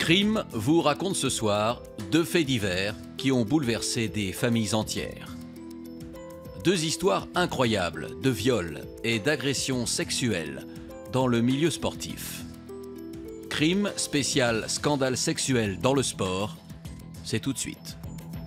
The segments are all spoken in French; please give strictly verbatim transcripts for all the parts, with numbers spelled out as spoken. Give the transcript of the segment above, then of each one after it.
Crime vous raconte ce soir deux faits divers qui ont bouleversé des familles entières. Deux histoires incroyables de viols et d'agressions sexuelles dans le milieu sportif. Crime spécial scandale sexuel dans le sport, c'est tout de suite.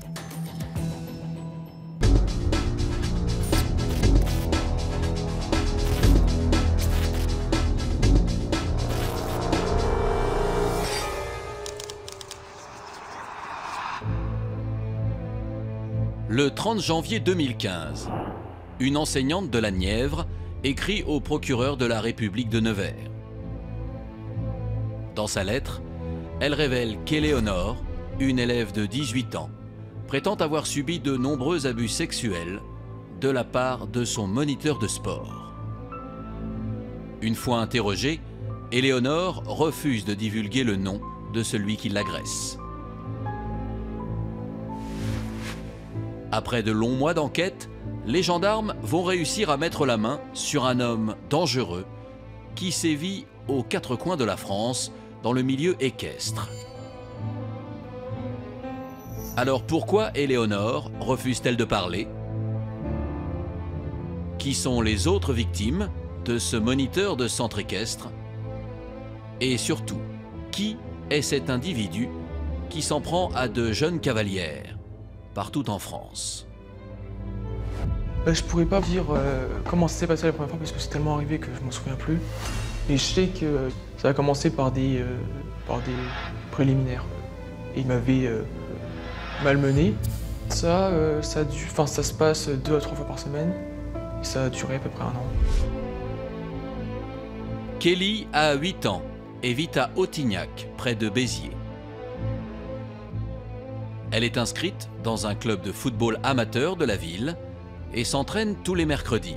Le trente janvier deux mille quinze, une enseignante de la Nièvre écrit au procureur de la République de Nevers. Dans sa lettre, elle révèle qu'Éléonore, une élève de dix-huit ans, prétend avoir subi de nombreux abus sexuels de la part de son moniteur de sport. Une fois interrogée, Éléonore refuse de divulguer le nom de celui qui l'agresse. Après de longs mois d'enquête, les gendarmes vont réussir à mettre la main sur un homme dangereux qui sévit aux quatre coins de la France dans le milieu équestre. Alors pourquoi Éléonore refuse-t-elle de parler? Qui sont les autres victimes de ce moniteur de centre équestre? Et surtout, qui est cet individu qui s'en prend à de jeunes cavalières partout en France? Bah, je pourrais pas dire euh, comment ça s'est passé la première fois parce que c'est tellement arrivé que je m'en souviens plus. Et je sais que euh, ça a commencé par des, euh, par des préliminaires. Et il m'avait euh, malmené. Ça, euh, ça, a dû, ça se passe deux à trois fois par semaine. Et ça a duré à peu près un an. Kelly a huit ans et vit à Autignac, près de Béziers. Elle est inscrite dans un club de football amateur de la ville et s'entraîne tous les mercredis.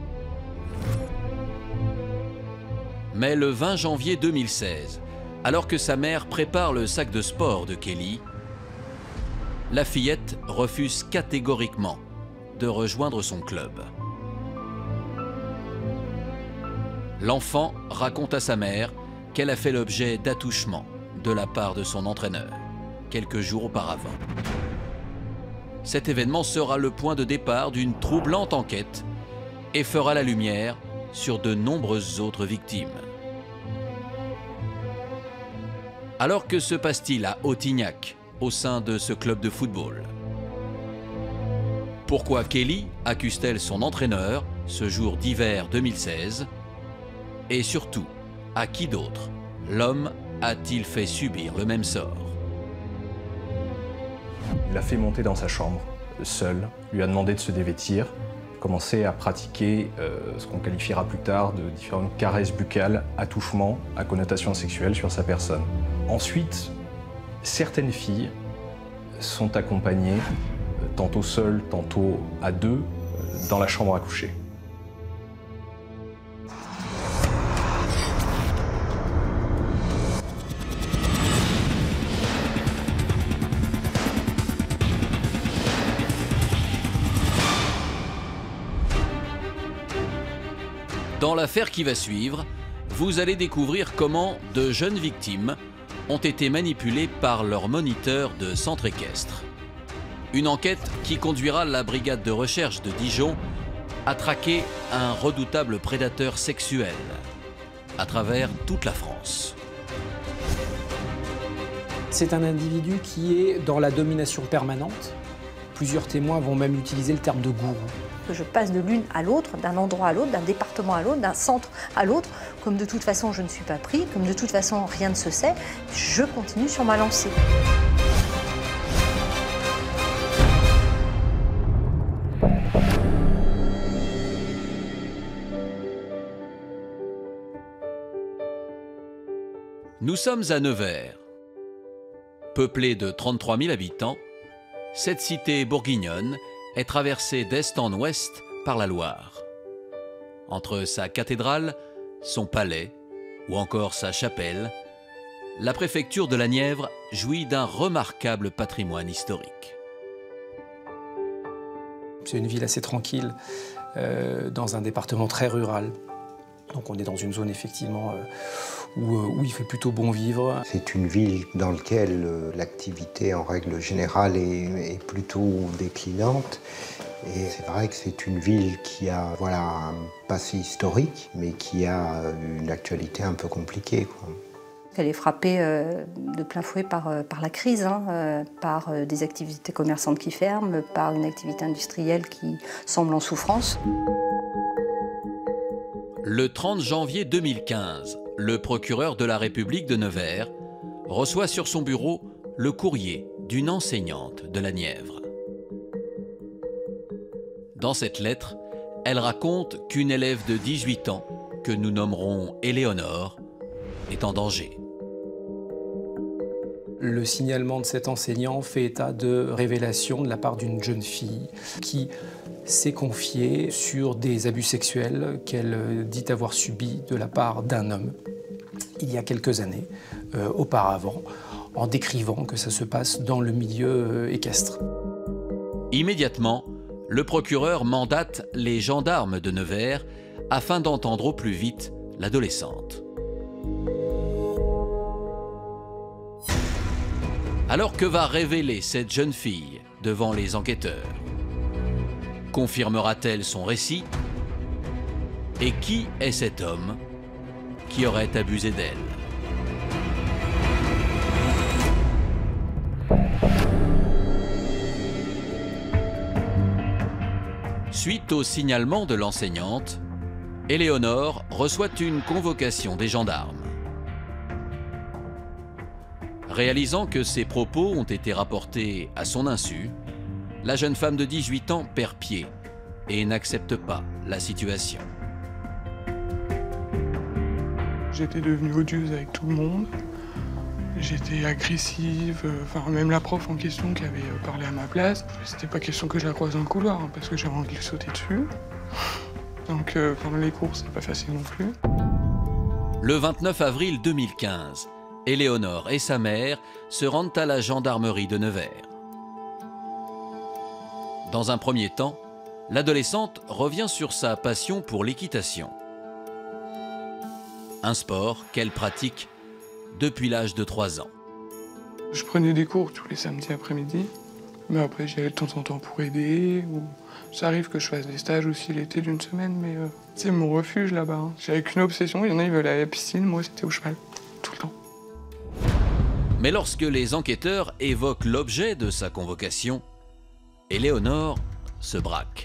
Mais le vingt janvier deux mille seize, alors que sa mère prépare le sac de sport de Kelly, la fillette refuse catégoriquement de rejoindre son club. L'enfant raconte à sa mère qu'elle a fait l'objet d'attouchements de la part de son entraîneur quelques jours auparavant. Cet événement sera le point de départ d'une troublante enquête et fera la lumière sur de nombreuses autres victimes. Alors que se passe-t-il à Autignac, au sein de ce club de football? Pourquoi Kelly accuse-t-elle son entraîneur ce jour d'hiver deux mille seize? Et surtout, à qui d'autre l'homme a-t-il fait subir le même sort? Il l'a fait monter dans sa chambre, seul, lui a demandé de se dévêtir, commencer à pratiquer euh, ce qu'on qualifiera plus tard de différentes caresses buccales, attouchements à connotation sexuelle sur sa personne. Ensuite, certaines filles sont accompagnées, euh, tantôt seules, tantôt à deux, euh, dans la chambre à coucher. Dans l'affaire qui va suivre, vous allez découvrir comment de jeunes victimes ont été manipulées par leur moniteur de centre équestre. Une enquête qui conduira la brigade de recherche de Dijon à traquer un redoutable prédateur sexuel à travers toute la France. C'est un individu qui est dans la domination permanente. Plusieurs témoins vont même utiliser le terme de gourou. Que je passe de l'une à l'autre, d'un endroit à l'autre, d'un département à l'autre, d'un centre à l'autre, comme de toute façon je ne suis pas pris, comme de toute façon rien ne se sait, je continue sur ma lancée. Nous sommes à Nevers. Peuplée de trente-trois mille habitants, cette cité bourguignonne est traversée d'est en ouest par la Loire. Entre sa cathédrale, son palais ou encore sa chapelle, la préfecture de la Nièvre jouit d'un remarquable patrimoine historique. C'est une ville assez tranquille, euh, dans un département très rural. Donc on est dans une zone effectivement euh, où, où il fait plutôt bon vivre. C'est une ville dans laquelle l'activité en règle générale est, est plutôt déclinante. Et c'est vrai que c'est une ville qui a voilà, un passé historique, mais qui a une actualité un peu compliquée, quoi. Elle est frappée euh, de plein fouet par, euh, par la crise, hein, euh, par euh, des activités commerçantes qui ferment, par une activité industrielle qui semble en souffrance. Le trente janvier deux mille quinze, le procureur de la République de Nevers reçoit sur son bureau le courrier d'une enseignante de la Nièvre. Dans cette lettre, elle raconte qu'une élève de dix-huit ans, que nous nommerons Éléonore, est en danger. Le signalement de cet enseignant fait état de révélations de la part d'une jeune fille qui s'est confiée sur des abus sexuels qu'elle dit avoir subis de la part d'un homme il y a quelques années euh, auparavant, en décrivant que ça se passe dans le milieu euh, équestre. Immédiatement, le procureur mandate les gendarmes de Nevers afin d'entendre au plus vite l'adolescente. Alors que va révéler cette jeune fille devant les enquêteurs? Confirmera-t-elle son récit? Et qui est cet homme qui aurait abusé d'elle? Suite au signalement de l'enseignante, Éléonore reçoit une convocation des gendarmes. Réalisant que ses propos ont été rapportés à son insu, la jeune femme de dix-huit ans perd pied et n'accepte pas la situation. J'étais devenue odieuse avec tout le monde. J'étais agressive, enfin même la prof en question qui avait parlé à ma place. C'était pas question que je la croise dans le couloir, hein, parce que j'avais envie de lui sauter dessus. Donc euh, pendant les cours, c'est pas facile non plus. Le vingt-neuf avril deux mille quinze, Éléonore et sa mère se rendent à la gendarmerie de Nevers. Dans un premier temps, l'adolescente revient sur sa passion pour l'équitation. Un sport qu'elle pratique depuis l'âge de trois ans. Je prenais des cours tous les samedis après-midi, mais après j'y allais de temps en temps pour aider. Ou... Ça arrive que je fasse des stages aussi l'été d'une semaine, mais euh, c'est mon refuge là-bas. Hein. J'avais qu'une obsession, il y en a qui veulent aller à la piscine, moi c'était au cheval, tout le temps. Mais lorsque les enquêteurs évoquent l'objet de sa convocation, Éléonore se braque.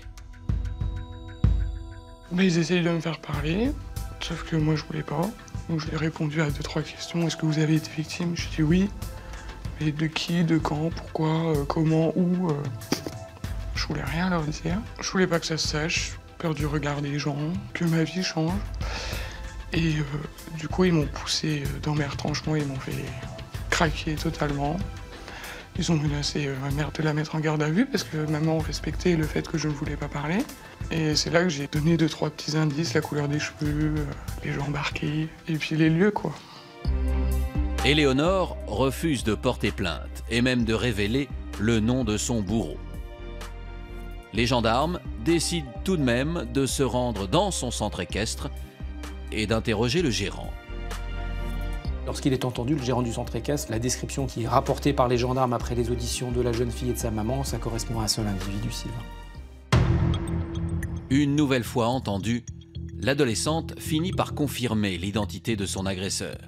Mais ils essayent de me faire parler, sauf que moi je voulais pas. Donc j'ai répondu à deux, trois questions. Est-ce que vous avez été victime? Je dis oui. Mais de qui, de quand, pourquoi, euh, comment, où euh... Je voulais rien leur dire. Je voulais pas que ça se sache. Peur du regard des gens, que ma vie change. Et euh, du coup, ils m'ont poussé dans mes retranchements, ils m'ont fait craquer totalement. Ils ont menacé euh, ma mère de la mettre en garde à vue parce que maman respectait le fait que je ne voulais pas parler. Et c'est là que j'ai donné deux, trois petits indices, la couleur des cheveux, euh, les gens embarqués, et puis les lieux, quoi. Éléonore refuse de porter plainte et même de révéler le nom de son bourreau. Les gendarmes décident tout de même de se rendre dans son centre équestre et d'interroger le gérant. Lorsqu'il est entendu, le gérant du centre équestre, la description qui est rapportée par les gendarmes après les auditions de la jeune fille et de sa maman, ça correspond à un seul individu, Sylvain. Une nouvelle fois entendue, l'adolescente finit par confirmer l'identité de son agresseur.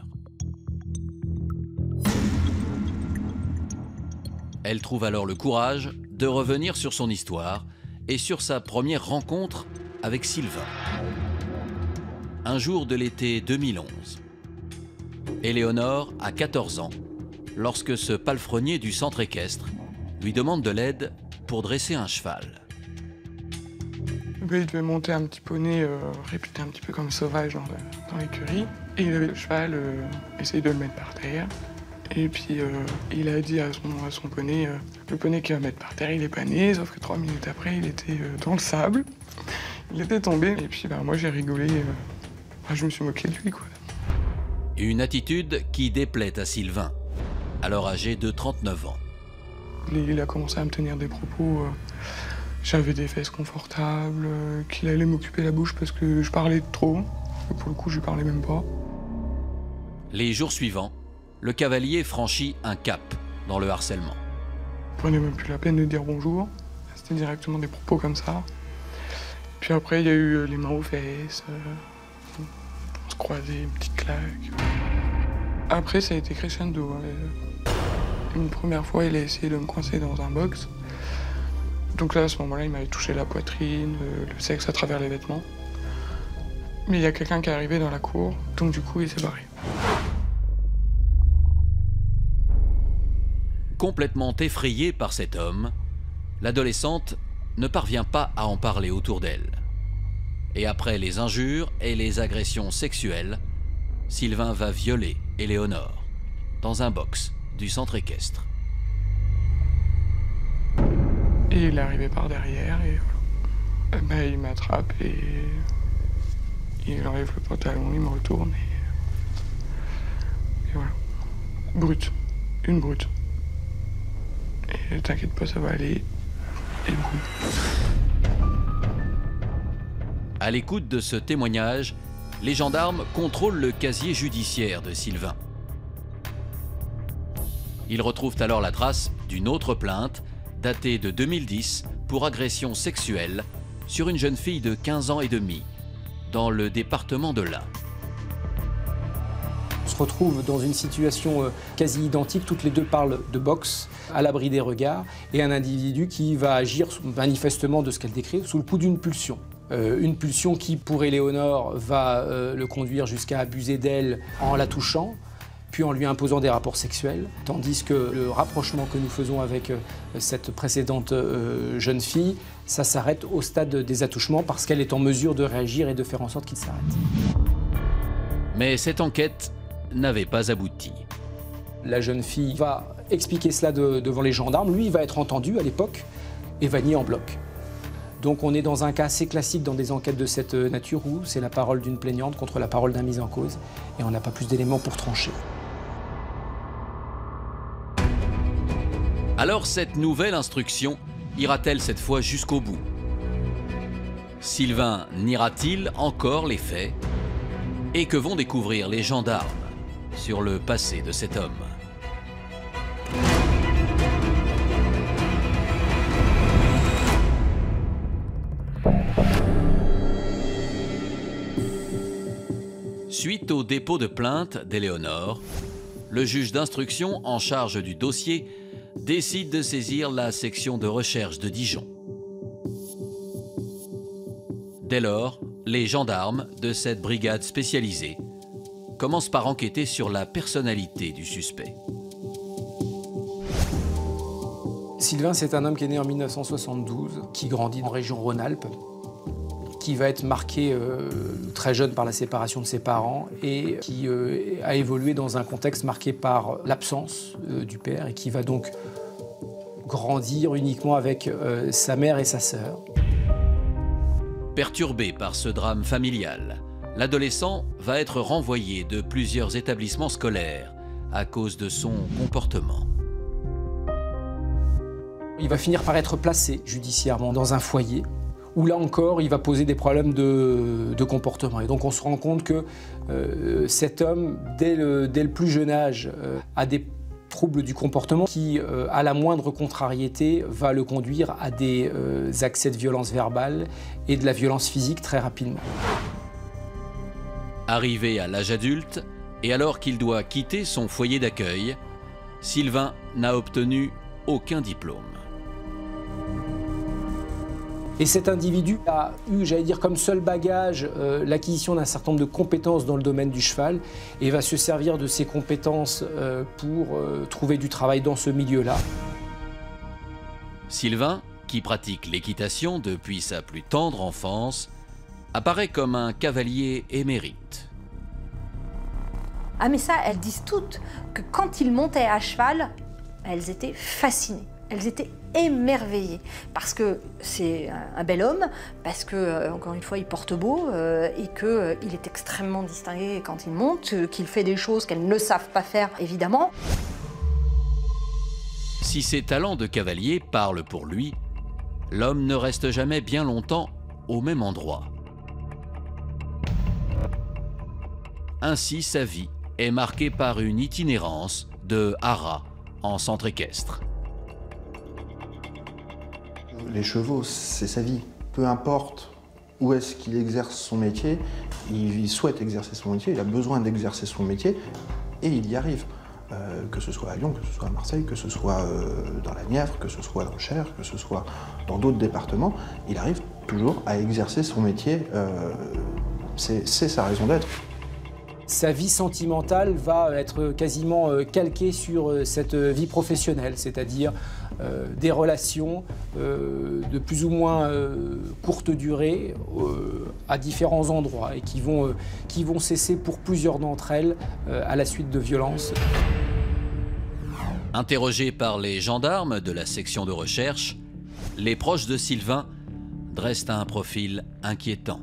Elle trouve alors le courage de revenir sur son histoire et sur sa première rencontre avec Sylvain. Un jour de l'été deux mille onze. Éléonore a quatorze ans lorsque ce palefrenier du centre équestre lui demande de l'aide pour dresser un cheval. Il devait monter un petit poney euh, réputé un petit peu comme sauvage dans, dans l'écurie. Et il avait le cheval, euh, essayer de le mettre par terre. Et puis euh, il a dit à son, à son poney, euh, le poney qui va mettre par terre, il est pas né, sauf que trois minutes après, il était euh, dans le sable. Il était tombé, et puis bah, moi j'ai rigolé. Euh, bah, je me suis moqué de lui, quoi. Une attitude qui déplaît à Sylvain, alors âgé de trente-neuf ans. Il a commencé à me tenir des propos. Euh, J'avais des fesses confortables, euh, qu'il allait m'occuper la bouche parce que je parlais trop. Pour le coup, je lui parlais même pas. Les jours suivants, le cavalier franchit un cap dans le harcèlement. Il prenait même plus la peine de dire bonjour. C'était directement des propos comme ça. Puis après, il y a eu les mains aux fesses. Euh, on se croisait, une petite claque. Après, ça a été crescendo. Ouais. Une première fois, il a essayé de me coincer dans un box. Donc là, à ce moment-là, il m'avait touché la poitrine, le sexe à travers les vêtements. Mais il y a quelqu'un qui est arrivé dans la cour, donc du coup, il s'est barré. Complètement effrayée par cet homme, l'adolescente ne parvient pas à en parler autour d'elle. Et après les injures et les agressions sexuelles, Sylvain va violer Éléonore dans un box du centre équestre. Et il est arrivé par derrière et voilà. Ben, il m'attrape et il enlève le pantalon, il me retourne et, et voilà. Brute, une brute. Et t'inquiète pas, ça va aller. Et boum. À l'écoute de ce témoignage, les gendarmes contrôlent le casier judiciaire de Sylvain. Ils retrouvent alors la trace d'une autre plainte datée de deux mille dix pour agression sexuelle sur une jeune fille de quinze ans et demi dans le département de l'Ain. On se retrouve dans une situation quasi identique, toutes les deux parlent de boxe, à l'abri des regards, et un individu qui va agir manifestement de ce qu'elle décrit sous le coup d'une pulsion. Euh, une pulsion qui, pour Éléonore, va euh, le conduire jusqu'à abuser d'elle en la touchant, puis en lui imposant des rapports sexuels, tandis que le rapprochement que nous faisons avec euh, cette précédente euh, jeune fille, ça s'arrête au stade des attouchements parce qu'elle est en mesure de réagir et de faire en sorte qu'il s'arrête. Mais cette enquête n'avait pas abouti. La jeune fille va expliquer cela de, devant les gendarmes, lui il va être entendu à l'époque et va nier en bloc. Donc on est dans un cas assez classique dans des enquêtes de cette nature où c'est la parole d'une plaignante contre la parole d'un mis en cause et on n'a pas plus d'éléments pour trancher. Alors cette nouvelle instruction ira-t-elle cette fois jusqu'au bout? Sylvain niera-t-il encore les faits? Et que vont découvrir les gendarmes sur le passé de cet homme? Suite au dépôt de plainte d'Éléonore, le juge d'instruction en charge du dossier décide de saisir la section de recherche de Dijon. Dès lors, les gendarmes de cette brigade spécialisée commencent par enquêter sur la personnalité du suspect. Sylvain, c'est un homme qui est né en mille neuf cent soixante-douze, qui grandit en région Rhône-Alpes, qui va être marqué euh, très jeune par la séparation de ses parents et qui euh, a évolué dans un contexte marqué par l'absence euh, du père et qui va donc grandir uniquement avec euh, sa mère et sa sœur. Perturbé par ce drame familial, l'adolescent va être renvoyé de plusieurs établissements scolaires à cause de son comportement. Il va finir par être placé judiciairement dans un foyer où là encore, il va poser des problèmes de, de comportement. Et donc on se rend compte que euh, cet homme, dès le, dès le plus jeune âge, euh, a des troubles du comportement qui, euh, à la moindre contrariété, va le conduire à des euh, accès de violence verbale et de la violence physique très rapidement. Arrivé à l'âge adulte, et alors qu'il doit quitter son foyer d'accueil, Sylvain n'a obtenu aucun diplôme. Et cet individu a eu, j'allais dire, comme seul bagage euh, l'acquisition d'un certain nombre de compétences dans le domaine du cheval et va se servir de ces compétences euh, pour euh, trouver du travail dans ce milieu-là. Sylvain, qui pratique l'équitation depuis sa plus tendre enfance, apparaît comme un cavalier émérite. Ah mais ça, elles disent toutes que quand il montait à cheval, elles étaient fascinées. Elles étaient émerveillées parce que c'est un bel homme, parce que, euh, encore une fois, il porte beau euh, et qu'il euh, est extrêmement distingué quand il monte, euh, qu'il fait des choses qu'elles ne savent pas faire, évidemment. Si ses talents de cavalier parlent pour lui, l'homme ne reste jamais bien longtemps au même endroit. Ainsi sa vie est marquée par une itinérance de haras en centre équestre. Les chevaux, c'est sa vie. Peu importe où est-ce qu'il exerce son métier, il souhaite exercer son métier, il a besoin d'exercer son métier et il y arrive. Euh, que ce soit à Lyon, que ce soit à Marseille, que ce soit euh, dans la Nièvre, que ce soit dans le Cher, que ce soit dans d'autres départements, il arrive toujours à exercer son métier. Euh, c'est sa raison d'être. Sa vie sentimentale va être quasiment calquée sur cette vie professionnelle, c'est-à-dire euh, des relations euh, de plus ou moins euh, courte durée euh, à différents endroits et qui vont, euh, qui vont cesser pour plusieurs d'entre elles euh, à la suite de violences. Interrogés par les gendarmes de la section de recherche, les proches de Sylvain dressent un profil inquiétant.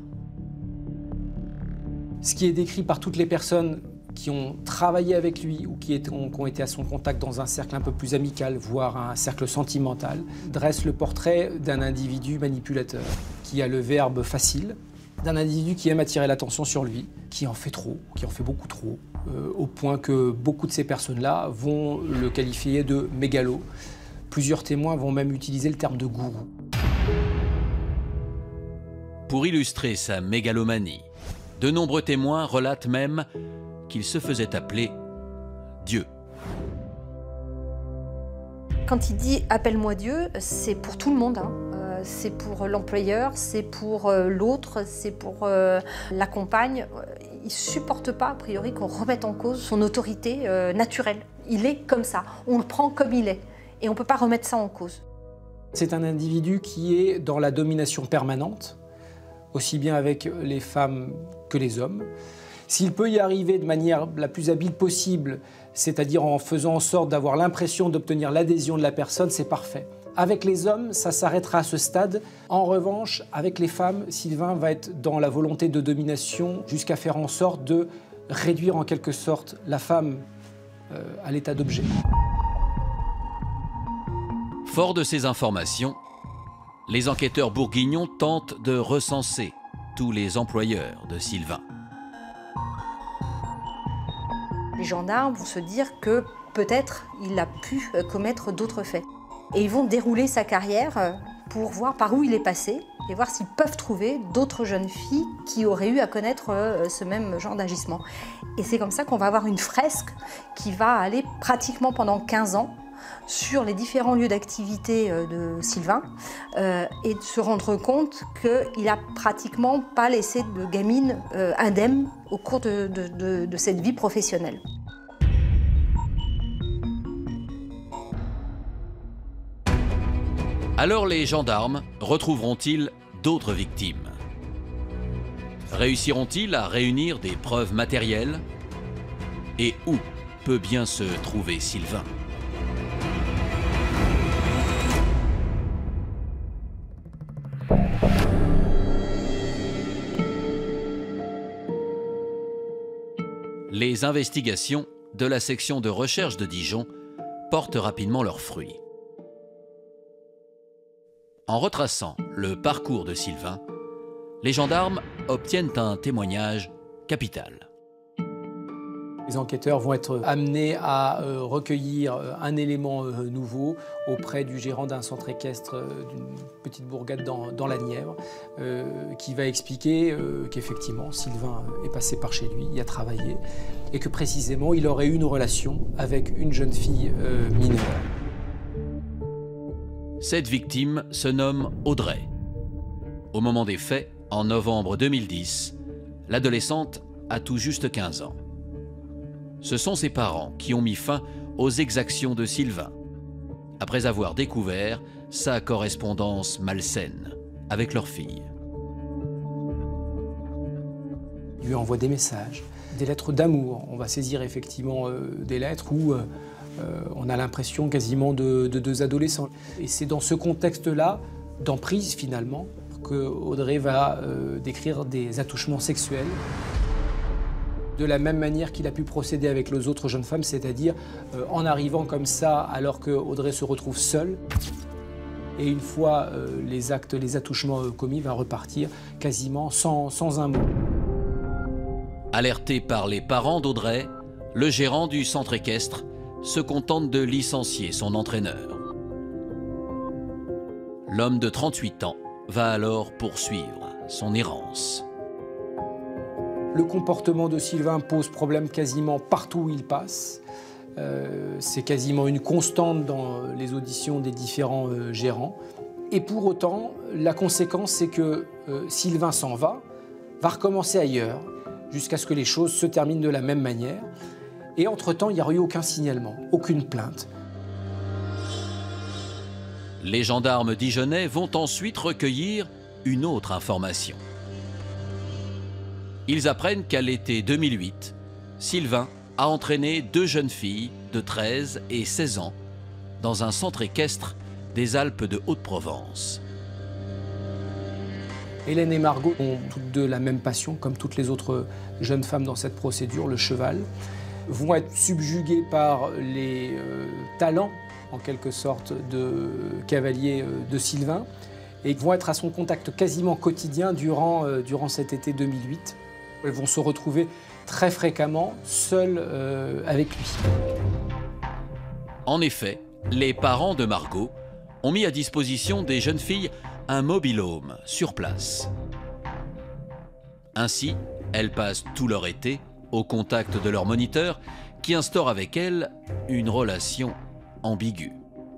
Ce qui est décrit par toutes les personnes qui ont travaillé avec lui ou qui, est, ont, qui ont été à son contact dans un cercle un peu plus amical, voire un cercle sentimental, dresse le portrait d'un individu manipulateur, qui a le verbe facile, d'un individu qui aime attirer l'attention sur lui, qui en fait trop, qui en fait beaucoup trop, euh, au point que beaucoup de ces personnes-là vont le qualifier de mégalo. Plusieurs témoins vont même utiliser le terme de gourou. Pour illustrer sa mégalomanie, de nombreux témoins relatent même qu'il se faisait appeler Dieu. Quand il dit « appelle-moi Dieu », c'est pour tout le monde. Hein. Euh, c'est pour l'employeur, c'est pour euh, l'autre, c'est pour euh, la compagne. Il ne supporte pas, a priori, qu'on remette en cause son autorité euh, naturelle. Il est comme ça, on le prend comme il est. Et on ne peut pas remettre ça en cause. C'est un individu qui est dans la domination permanente, aussi bien avec les femmes que les hommes. S'il peut y arriver de manière la plus habile possible, c'est-à-dire en faisant en sorte d'avoir l'impression d'obtenir l'adhésion de la personne, c'est parfait. Avec les hommes, ça s'arrêtera à ce stade. En revanche, avec les femmes, Sylvain va être dans la volonté de domination jusqu'à faire en sorte de réduire en quelque sorte la femme euh, à l'état d'objet. Fort de ces informations, les enquêteurs bourguignons tentent de recenser tous les employeurs de Sylvain. Les gendarmes vont se dire que peut-être il a pu commettre d'autres faits. Et ils vont dérouler sa carrière pour voir par où il est passé et voir s'ils peuvent trouver d'autres jeunes filles qui auraient eu à connaître ce même genre d'agissement. Et c'est comme ça qu'on va avoir une fresque qui va aller pratiquement pendant quinze ans sur les différents lieux d'activité de Sylvain euh, et de se rendre compte qu'il n'a pratiquement pas laissé de gamine euh, indemne au cours de, de, de, de cette vie professionnelle. Alors les gendarmes retrouveront-ils d'autres victimes? Réussiront-ils à réunir des preuves matérielles? Et où peut bien se trouver Sylvain? Les investigations de la section de recherche de Dijon portent rapidement leurs fruits. En retraçant le parcours de Sylvain, les gendarmes obtiennent un témoignage capital. Les enquêteurs vont être amenés à euh, recueillir euh, un élément euh, nouveau auprès du gérant d'un centre équestre euh, d'une petite bourgade dans, dans la Nièvre, euh, qui va expliquer euh, qu'effectivement Sylvain est passé par chez lui, y a travaillé, et que précisément il aurait eu une relation avec une jeune fille euh, mineure. Cette victime se nomme Audrey. Au moment des faits, en novembre deux mille dix, l'adolescente a tout juste quinze ans. Ce sont ses parents qui ont mis fin aux exactions de Sylvain, après avoir découvert sa correspondance malsaine avec leur fille. Il lui envoie des messages, des lettres d'amour. On va saisir effectivement euh, des lettres où euh, euh, on a l'impression quasiment de, de deux adolescents. Et c'est dans ce contexte-là, d'emprise finalement, que Audrey va euh, décrire des attouchements sexuels. De la même manière qu'il a pu procéder avec les autres jeunes femmes, c'est-à-dire euh, en arrivant comme ça alors que Audrey se retrouve seule. Et une fois euh, les actes, les attouchements euh, commis, va repartir quasiment sans, sans un mot. Alertés par les parents d'Audrey, le gérant du centre équestre se contente de licencier son entraîneur. L'homme de trente-huit ans va alors poursuivre son errance. Le comportement de Sylvain pose problème quasiment partout où il passe. Euh, c'est quasiment une constante dans les auditions des différents euh, gérants. Et pour autant, la conséquence, c'est que euh, Sylvain s'en va, va recommencer ailleurs, jusqu'à ce que les choses se terminent de la même manière. Et entre-temps, il n'y a eu aucun signalement, aucune plainte. Les gendarmes dijonnais vont ensuite recueillir une autre information. Ils apprennent qu'à l'été deux mille huit, Sylvain a entraîné deux jeunes filles de treize et seize ans dans un centre équestre des Alpes de Haute-Provence. Hélène et Margot ont toutes deux la même passion, comme toutes les autres jeunes femmes dans cette procédure, le cheval, vont être subjuguées par les euh, talents, en quelque sorte, de cavalier euh, de Sylvain, et vont être à son contact quasiment quotidien durant, euh, durant cet été deux mille huit. Elles vont se retrouver très fréquemment seules euh, avec lui. En effet, les parents de Margot ont mis à disposition des jeunes filles un mobil-home sur place. Ainsi, elles passent tout leur été au contact de leur moniteur qui instaure avec elles une relation ambiguë.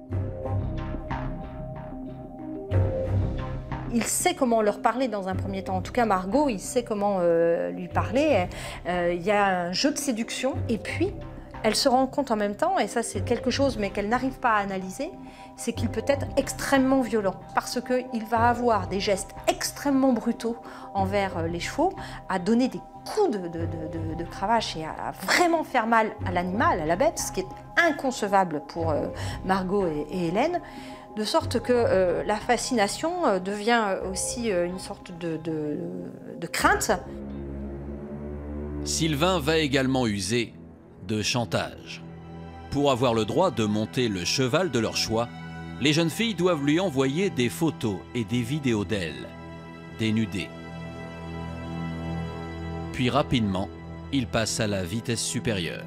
Il sait comment leur parler dans un premier temps. En tout cas, Margot, il sait comment euh, lui parler. Euh, il y a un jeu de séduction. Et puis, elle se rend compte en même temps, et ça c'est quelque chose mais qu'elle n'arrive pas à analyser, c'est qu'il peut être extrêmement violent. Parce qu'il va avoir des gestes extrêmement brutaux envers les chevaux, à donner des coups de, de, de, de, de cravache et à vraiment faire mal à l'animal, à la bête, ce qui est inconcevable pour euh, Margot et, et Hélène. De sorte que euh, la fascination euh, devient aussi euh, une sorte de, de, de crainte. Sylvain va également user de chantage. Pour avoir le droit de monter le cheval de leur choix, les jeunes filles doivent lui envoyer des photos et des vidéos d'elles, dénudées. Puis rapidement, il passe à la vitesse supérieure.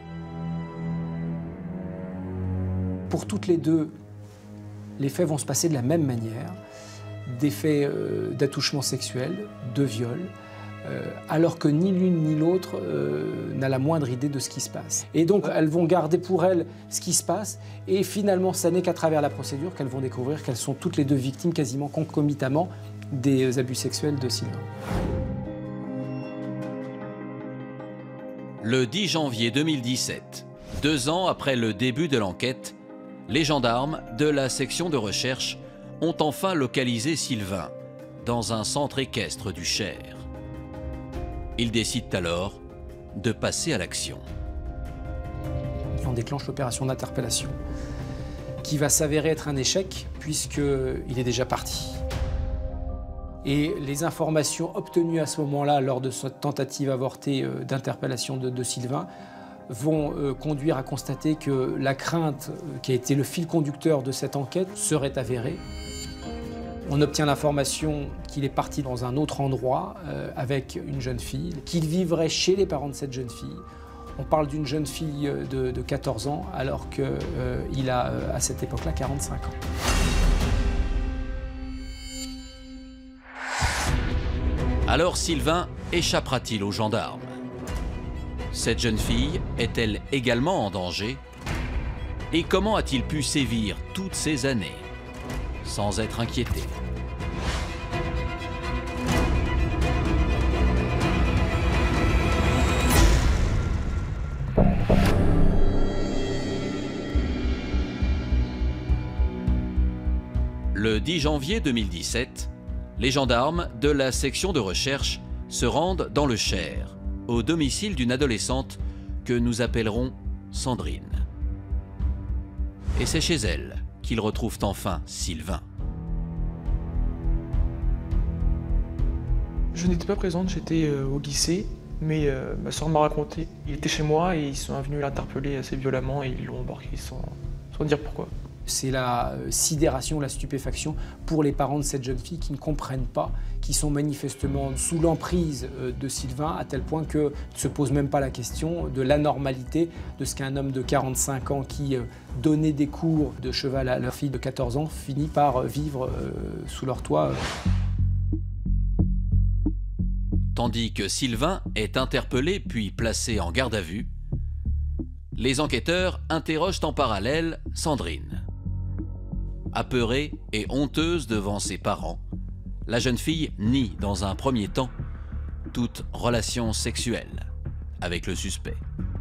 Pour toutes les deux, les faits vont se passer de la même manière, des faits euh, d'attouchement sexuel, de viol, euh, alors que ni l'une ni l'autre euh, n'a la moindre idée de ce qui se passe. Et donc elles vont garder pour elles ce qui se passe, et finalement ça n'est qu'à travers la procédure qu'elles vont découvrir qu'elles sont toutes les deux victimes quasiment concomitamment des abus sexuels de Sylvain. Le dix janvier deux mille dix-sept, deux ans après le début de l'enquête, les gendarmes de la section de recherche ont enfin localisé Sylvain dans un centre équestre du Cher. Ils décident alors de passer à l'action. On déclenche l'opération d'interpellation qui va s'avérer être un échec puisqu'il est déjà parti. Et les informations obtenues à ce moment-là lors de cette tentative avortée d'interpellation de, de Sylvain vont euh, conduire à constater que la crainte euh, qui a été le fil conducteur de cette enquête serait avérée. On obtient l'information qu'il est parti dans un autre endroit euh, avec une jeune fille, qu'il vivrait chez les parents de cette jeune fille. On parle d'une jeune fille de, de quatorze ans alors qu'il euh, a euh, à cette époque-là quarante-cinq ans. Alors Sylvain échappera-t-il aux gendarmes? Cette jeune fille est-elle également en danger? Et comment a-t-il pu sévir toutes ces années sans être inquiété? Le dix janvier deux mille dix-sept, les gendarmes de la section de recherche se rendent dans le Cher, au domicile d'une adolescente que nous appellerons Sandrine. Et c'est chez elle qu'ils retrouvent enfin Sylvain. Je n'étais pas présente, j'étais euh, au lycée, mais euh, ma soeur m'a raconté. Il était chez moi et ils sont venus l'interpeller assez violemment et ils l'ont embarqué sans, sans dire pourquoi. C'est la sidération, la stupéfaction pour les parents de cette jeune fille qui ne comprennent pas, qui sont manifestement sous l'emprise de Sylvain, à tel point que ne se pose même pas la question de l'anormalité de ce qu'un homme de quarante-cinq ans qui donnait des cours de cheval à leur fille de quatorze ans finit par vivre sous leur toit. Tandis que Sylvain est interpellé puis placé en garde à vue, les enquêteurs interrogent en parallèle Sandrine. Apeurée et honteuse devant ses parents, la jeune fille nie dans un premier temps toute relation sexuelle avec le suspect.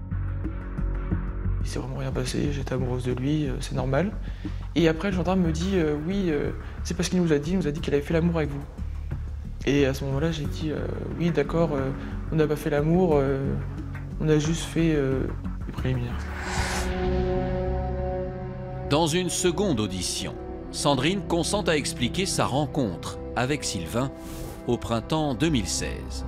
Il s'est vraiment rien passé, j'étais amoureuse de lui, c'est normal. Et après le gendarme me dit euh, oui, euh, c'est parce qu'il nous a dit, il nous a dit qu'il avait fait l'amour avec vous. Et à ce moment-là, j'ai dit euh, oui, d'accord, euh, on n'a pas fait l'amour, euh, on a juste fait euh, les préliminaires. Dans une seconde audition, Sandrine consent à expliquer sa rencontre avec Sylvain au printemps deux mille seize.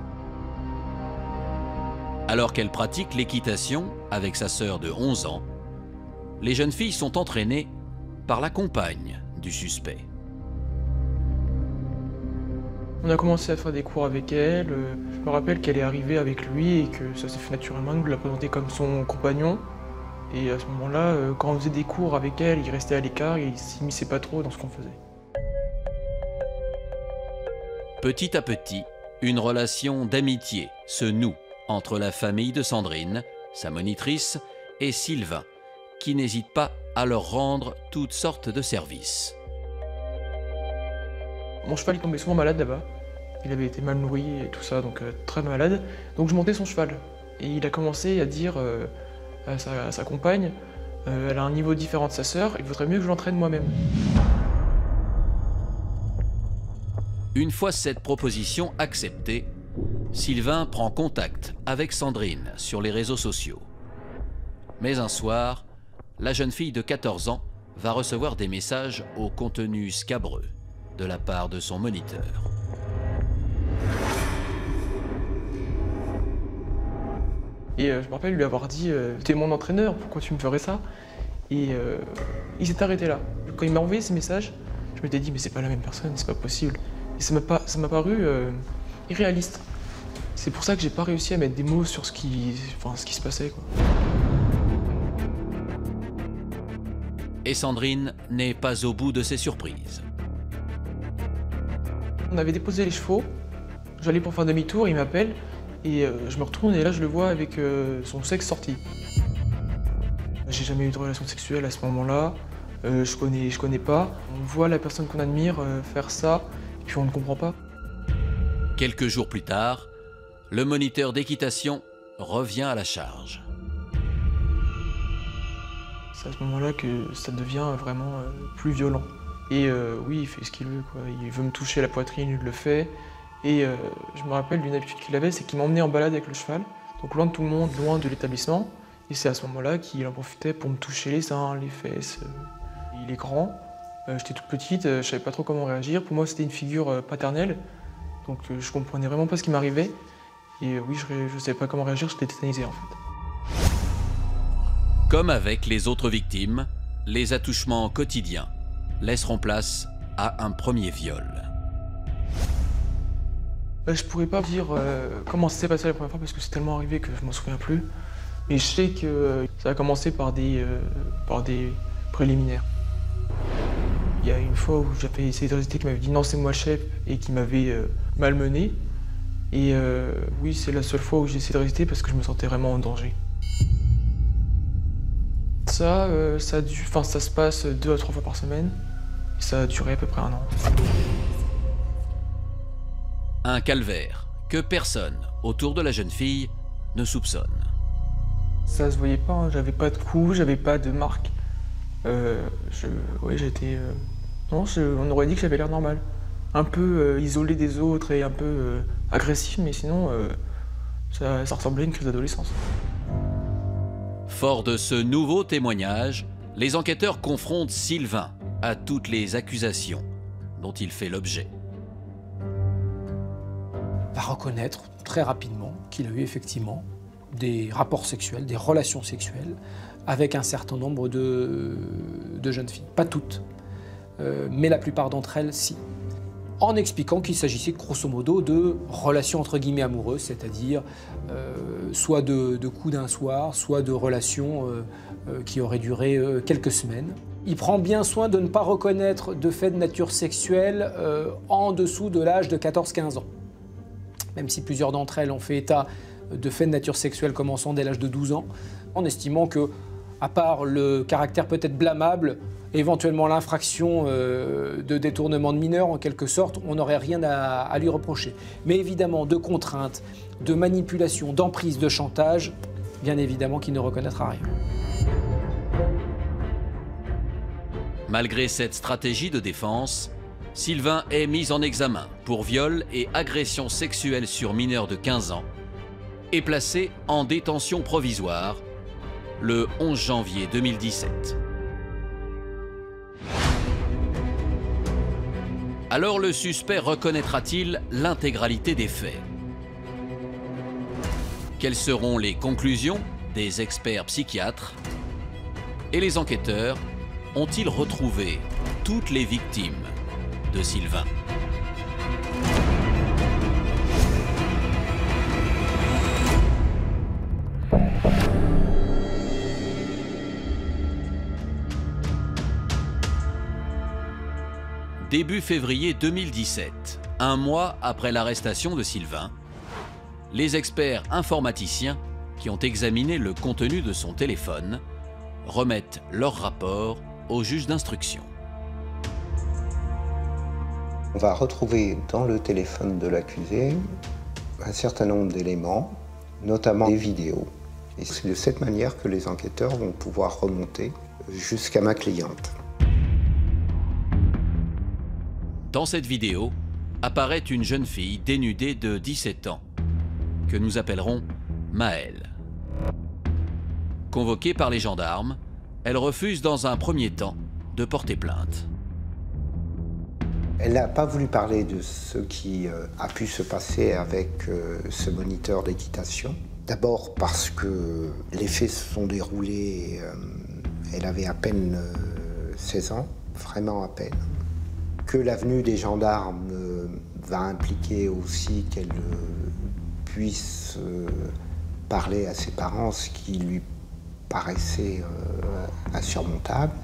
Alors qu'elle pratique l'équitation avec sa sœur de onze ans, les jeunes filles sont entraînées par la compagne du suspect. On a commencé à faire des cours avec elle. Je me rappelle qu'elle est arrivée avec lui et que ça s'est fait naturellement. Il l'a présenté comme son compagnon. Et à ce moment-là, quand on faisait des cours avec elle, il restait à l'écart et il s'immisçait pas trop dans ce qu'on faisait. Petit à petit, une relation d'amitié se noue entre la famille de Sandrine, sa monitrice, et Sylvain, qui n'hésite pas à leur rendre toutes sortes de services. Mon cheval il tombait souvent malade là-bas. Il avait été mal nourri et tout ça, donc euh, très malade. Donc je montais son cheval. Et il a commencé à dire euh, à, sa, à sa compagne, euh, elle a un niveau différent de sa sœur, il vaudrait mieux que je l'entraîne moi-même. Une fois cette proposition acceptée, Sylvain prend contact avec Sandrine sur les réseaux sociaux. Mais un soir, la jeune fille de quatorze ans va recevoir des messages au contenu scabreux de la part de son moniteur. Et euh, je me rappelle lui avoir dit euh, « T'es mon entraîneur, pourquoi tu me ferais ça ?» Et euh, il s'est arrêté là. Quand il m'a envoyé ces messages, je m'étais dit « Mais c'est pas la même personne, c'est pas possible. » Et ça m'a pas, ça m'a paru euh, irréaliste. C'est pour ça que j'ai pas réussi à mettre des mots sur ce qui, enfin, ce qui se passait, quoi. Et Sandrine n'est pas au bout de ses surprises. On avait déposé les chevaux, j'allais pour faire demi-tour, il m'appelle, et euh, je me retourne et là je le vois avec euh, son sexe sorti. J'ai jamais eu de relation sexuelle à ce moment-là, euh, je connais, je connais pas. On voit la personne qu'on admire euh, faire ça, et puis on ne comprend pas. Quelques jours plus tard, le moniteur d'équitation revient à la charge. C'est à ce moment-là que ça devient vraiment euh, plus violent. Et euh, oui, il fait ce qu'il veut, quoi. Il veut me toucher la poitrine, il le fait. Et euh, je me rappelle d'une habitude qu'il avait, c'est qu'il m'emmenait en balade avec le cheval, donc loin de tout le monde, loin de l'établissement. Et c'est à ce moment-là qu'il en profitait pour me toucher les seins, les fesses. Il est grand, euh, j'étais toute petite, euh, je savais pas trop comment réagir. Pour moi, c'était une figure euh, paternelle, donc euh, je comprenais vraiment pas ce qui m'arrivait. Et euh, oui, je ne savais pas comment réagir, j'étais tétanisé en fait. Comme avec les autres victimes, les attouchements quotidiens laisseront place à un premier viol. Bah, je pourrais pas dire euh, comment ça s'est passé la première fois parce que c'est tellement arrivé que je m'en souviens plus. Mais je sais que euh, ça a commencé par des, euh, par des préliminaires. Il y a une fois où j'avais essayé de résister, qui m'avait dit non c'est moi le chef et qui m'avait euh, malmené. Et euh, oui, c'est la seule fois où j'ai essayé de résister parce que je me sentais vraiment en danger. Ça, euh, ça, a dû, enfin, ça se passe deux à trois fois par semaine. Et ça a duré à peu près un an. Un calvaire que personne autour de la jeune fille ne soupçonne. Ça se voyait pas, hein. J'avais pas de coups, j'avais pas de marques. Euh, je, ouais, j'étais... Euh... Non, je, on aurait dit que j'avais l'air normal. Un peu euh, isolé des autres et un peu euh, agressif, mais sinon, euh, ça, ça ressemblait à une crise d'adolescence. Fort de ce nouveau témoignage, les enquêteurs confrontent Sylvain à toutes les accusations dont il fait l'objet. Va reconnaître très rapidement qu'il a eu effectivement des rapports sexuels, des relations sexuelles avec un certain nombre de, de jeunes filles. Pas toutes, euh, mais la plupart d'entre elles, si. En expliquant qu'il s'agissait grosso modo de relations entre guillemets amoureuses, c'est-à-dire euh, soit de, de coups d'un soir, soit de relations euh, euh, qui auraient duré euh, quelques semaines. Il prend bien soin de ne pas reconnaître de faits de nature sexuelle euh, en dessous de l'âge de quatorze quinze ans. Même si plusieurs d'entre elles ont fait état de faits de nature sexuelle commençant dès l'âge de douze ans, en estimant que, à part le caractère peut-être blâmable, éventuellement l'infraction euh, de détournement de mineurs, en quelque sorte, on n'aurait rien à, à lui reprocher. Mais évidemment, de contrainte, de manipulation, d'emprise, de chantage, bien évidemment qu'il ne reconnaîtra rien. Malgré cette stratégie de défense, Sylvain est mis en examen pour viol et agression sexuelle sur mineur de quinze ans et placé en détention provisoire le onze janvier deux mille dix-sept. Alors le suspect reconnaîtra-t-il l'intégralité des faits? Quelles seront les conclusions des experts psychiatres? Et les enquêteurs ont-ils retrouvé toutes les victimes de Sylvain? Début février deux mille dix-sept, un mois après l'arrestation de Sylvain, les experts informaticiens qui ont examiné le contenu de son téléphone remettent leur rapport au juge d'instruction. On va retrouver dans le téléphone de l'accusé un certain nombre d'éléments, notamment des vidéos. Et c'est de cette manière que les enquêteurs vont pouvoir remonter jusqu'à ma cliente. Dans cette vidéo apparaît une jeune fille dénudée de dix-sept ans, que nous appellerons Maëlle. Convoquée par les gendarmes, elle refuse dans un premier temps de porter plainte. Elle n'a pas voulu parler de ce qui euh, a pu se passer avec euh, ce moniteur d'équitation. D'abord parce que les faits se sont déroulés, euh, elle avait à peine euh, seize ans, vraiment à peine. Que l'avenue des gendarmes euh, va impliquer aussi qu'elle euh, puisse euh, parler à ses parents, ce qui lui paraissait euh, insurmontable.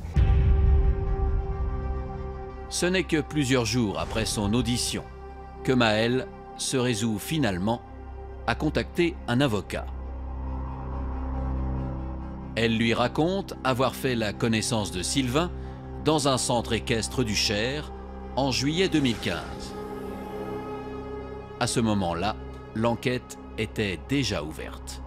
Ce n'est que plusieurs jours après son audition que Maëlle se résout finalement à contacter un avocat. Elle lui raconte avoir fait la connaissance de Sylvain dans un centre équestre du Cher en juillet deux mille quinze. À ce moment-là, l'enquête était déjà ouverte.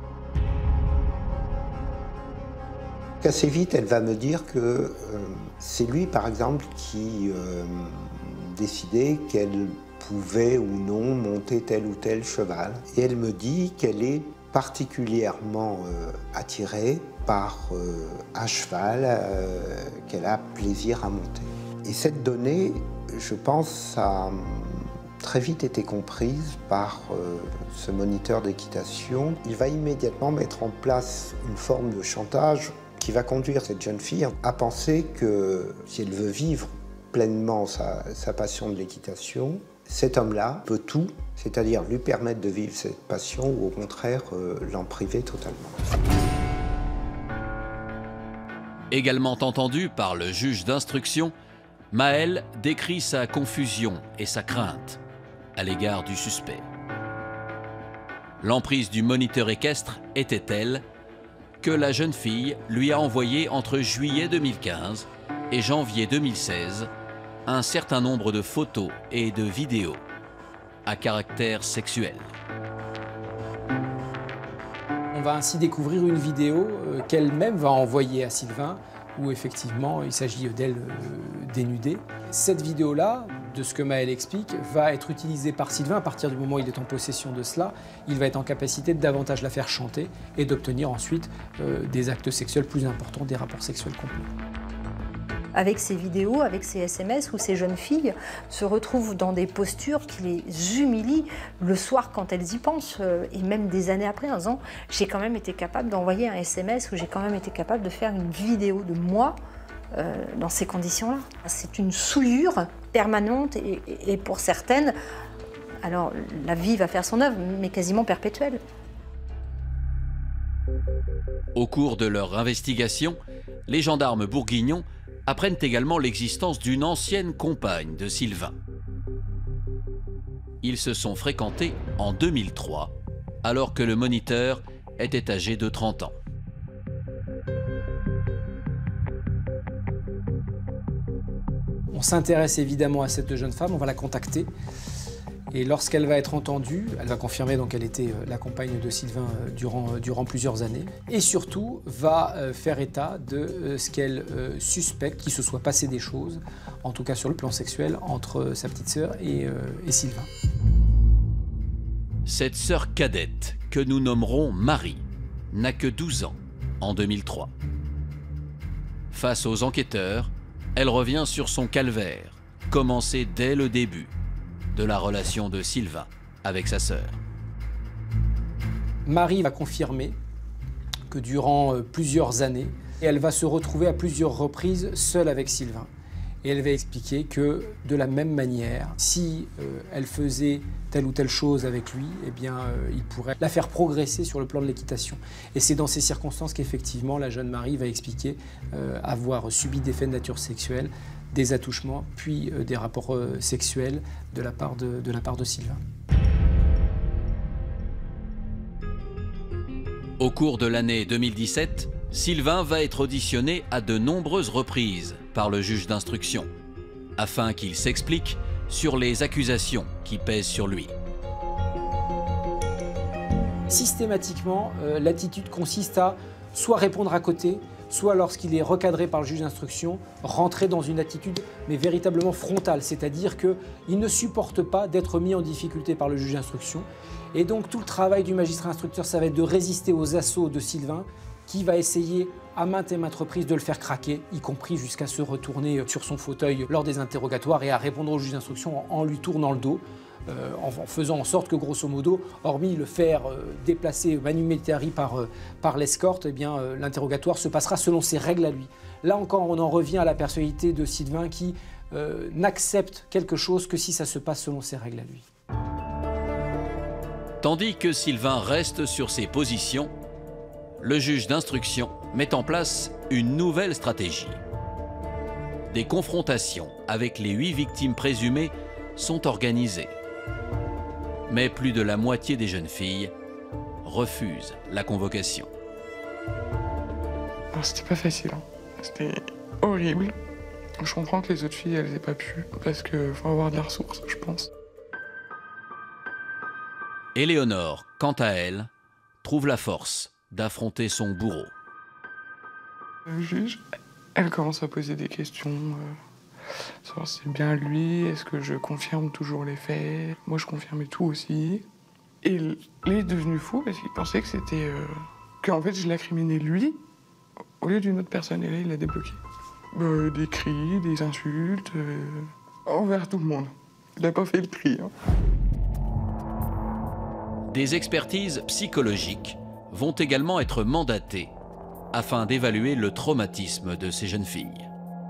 Assez vite, elle va me dire que euh, c'est lui, par exemple, qui euh, décidait qu'elle pouvait ou non monter tel ou tel cheval. Et elle me dit qu'elle est particulièrement euh, attirée par euh, un cheval euh, qu'elle a plaisir à monter. Et cette donnée, je pense, a très vite été comprise par euh, ce moniteur d'équitation. Il va immédiatement mettre en place une forme de chantage qui va conduire cette jeune fille à penser que si elle veut vivre pleinement sa, sa passion de l'équitation, cet homme-là peut tout, c'est-à-dire lui permettre de vivre cette passion ou au contraire euh, l'en priver totalement. Également entendue par le juge d'instruction, Maëlle décrit sa confusion et sa crainte à l'égard du suspect. L'emprise du moniteur équestre était telle que la jeune fille lui a envoyé entre juillet deux mille quinze et janvier deux mille seize un certain nombre de photos et de vidéos à caractère sexuel. On va ainsi découvrir une vidéo qu'elle-même va envoyer à Sylvain, où effectivement il s'agit d'elle dénudée. Cette vidéo-là, de ce que Maëlle explique, va être utilisée par Sylvain à partir du moment où il est en possession de cela. Il va être en capacité de davantage la faire chanter et d'obtenir ensuite euh, des actes sexuels plus importants, des rapports sexuels complets. avec ces vidéos, avec ces S M S où ces jeunes filles se retrouvent dans des postures qui les humilient le soir quand elles y pensent, et même des années après, en disant j'ai quand même été capable d'envoyer un S M S ou j'ai quand même été capable de faire une vidéo de moi euh, dans ces conditions-là. C'est une souillure permanente et, et pour certaines, alors la vie va faire son œuvre, mais quasiment perpétuelle. Au cours de leur investigation, les gendarmes bourguignons apprennent également l'existence d'une ancienne compagne de Sylvain. Ils se sont fréquentés en deux mille trois, alors que le moniteur était âgé de trente ans. On s'intéresse évidemment à cette jeune femme, on va la contacter. Et lorsqu'elle va être entendue, elle va confirmer donc qu'elle était la compagne de Sylvain durant, durant plusieurs années. Et surtout, va faire état de ce qu'elle suspecte qu'il se soit passé des choses, en tout cas sur le plan sexuel, entre sa petite sœur et, et Sylvain. Cette sœur cadette, que nous nommerons Marie, n'a que douze ans en deux mille trois. Face aux enquêteurs, elle revient sur son calvaire, commencé dès le début de la relation de Sylvain avec sa sœur. Marie va confirmer que durant plusieurs années, elle va se retrouver à plusieurs reprises seule avec Sylvain. Et elle va expliquer que de la même manière, si euh, elle faisait telle ou telle chose avec lui, eh bien, euh, il pourrait la faire progresser sur le plan de l'équitation. Et c'est dans ces circonstances qu'effectivement la jeune Marie va expliquer euh, avoir subi des faits de nature sexuelle, des attouchements, puis euh, des rapports euh, sexuels de la part de, de la part de Sylvain. Au cours de l'année deux mille dix-sept, Sylvain va être auditionné à de nombreuses reprises par le juge d'instruction, afin qu'il s'explique sur les accusations qui pèsent sur lui. Systématiquement, euh, l'attitude consiste à soit répondre à côté, soit lorsqu'il est recadré par le juge d'instruction, rentrer dans une attitude mais véritablement frontale, c'est-à-dire qu'il ne supporte pas d'être mis en difficulté par le juge d'instruction. Et donc tout le travail du magistrat instructeur, ça va être de résister aux assauts de Sylvain, qui va essayer à maintes et maintes reprises de le faire craquer, y compris jusqu'à se retourner sur son fauteuil lors des interrogatoires et à répondre au juge d'instruction en, en lui tournant le dos, euh, en, en faisant en sorte que, grosso modo, hormis le faire euh, déplacer manu militari par, euh, par l'escorte, eh bien euh, l'interrogatoire se passera selon ses règles à lui. Là encore, on en revient à la personnalité de Sylvain qui euh, n'accepte quelque chose que si ça se passe selon ses règles à lui. Tandis que Sylvain reste sur ses positions, le juge d'instruction met en place une nouvelle stratégie. Des confrontations avec les huit victimes présumées sont organisées. Mais plus de la moitié des jeunes filles refusent la convocation. C'était pas facile, hein. C'était horrible. Je comprends que les autres filles, elles aient pas pu, parce qu'il faut avoir de la ressource, je pense. Éléonore, quant à elle, trouve la force d'affronter son bourreau. Le juge, elle commence à poser des questions. Euh, savoir si c'est bien lui, est-ce que je confirme toujours les faits? Moi, je confirmais tout aussi. Et il est devenu fou parce qu'il pensait que c'était... Euh, qu'en fait, je l'incriminais lui au lieu d'une autre personne. Et là, il l'a débloqué. Euh, des cris, des insultes, euh, envers tout le monde. Il n'a pas fait le tri. Hein. Des expertises psychologiques vont également être mandatées afin d'évaluer le traumatisme de ces jeunes filles.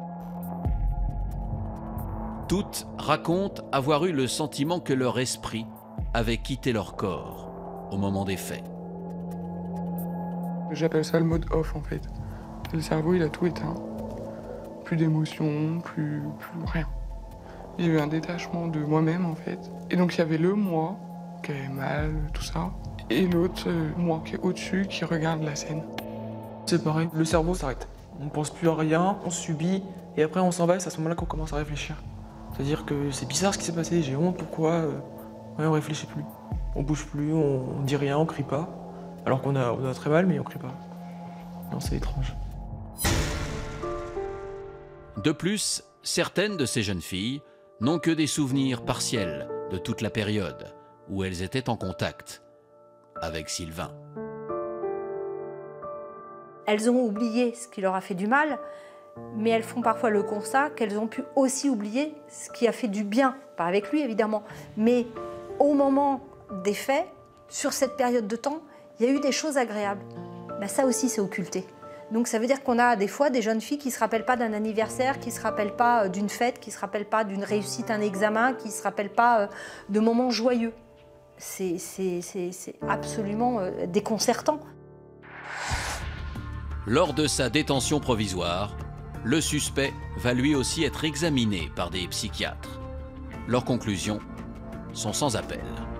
Toutes racontent avoir eu le sentiment que leur esprit avait quitté leur corps au moment des faits. J'appelle ça le mode off, en fait. Le cerveau, il a tout éteint. Plus d'émotions, plus, plus rien. Il y a eu un détachement de moi-même, en fait. Et donc, il y avait le moi qui avait mal, tout ça, et l'autre, euh, moi, qui est au-dessus, qui regarde la scène. C'est pareil, le cerveau s'arrête. On ne pense plus à rien, on subit, et après on s'en va, et c'est à ce moment-là qu'on commence à réfléchir. C'est-à-dire que c'est bizarre ce qui s'est passé, j'ai honte, pourquoi euh... ouais, on réfléchit plus. On bouge plus, on, on dit rien, on crie pas. Alors qu'on a, on a très mal, mais on crie pas. Non, c'est étrange. De plus, certaines de ces jeunes filles n'ont que des souvenirs partiels de toute la période où elles étaient en contact avec Sylvain. Elles ont oublié ce qui leur a fait du mal, mais elles font parfois le constat qu'elles ont pu aussi oublier ce qui a fait du bien, pas avec lui évidemment, mais au moment des faits, sur cette période de temps, il y a eu des choses agréables. Ben, ça aussi, c'est occulté. Donc ça veut dire qu'on a des fois des jeunes filles qui ne se rappellent pas d'un anniversaire, qui ne se rappellent pas d'une fête, qui ne se rappellent pas d'une réussite à un examen, qui ne se rappellent pas de moments joyeux. C'est absolument déconcertant. Lors de sa détention provisoire, le suspect va lui aussi être examiné par des psychiatres. Leurs conclusions sont sans appel.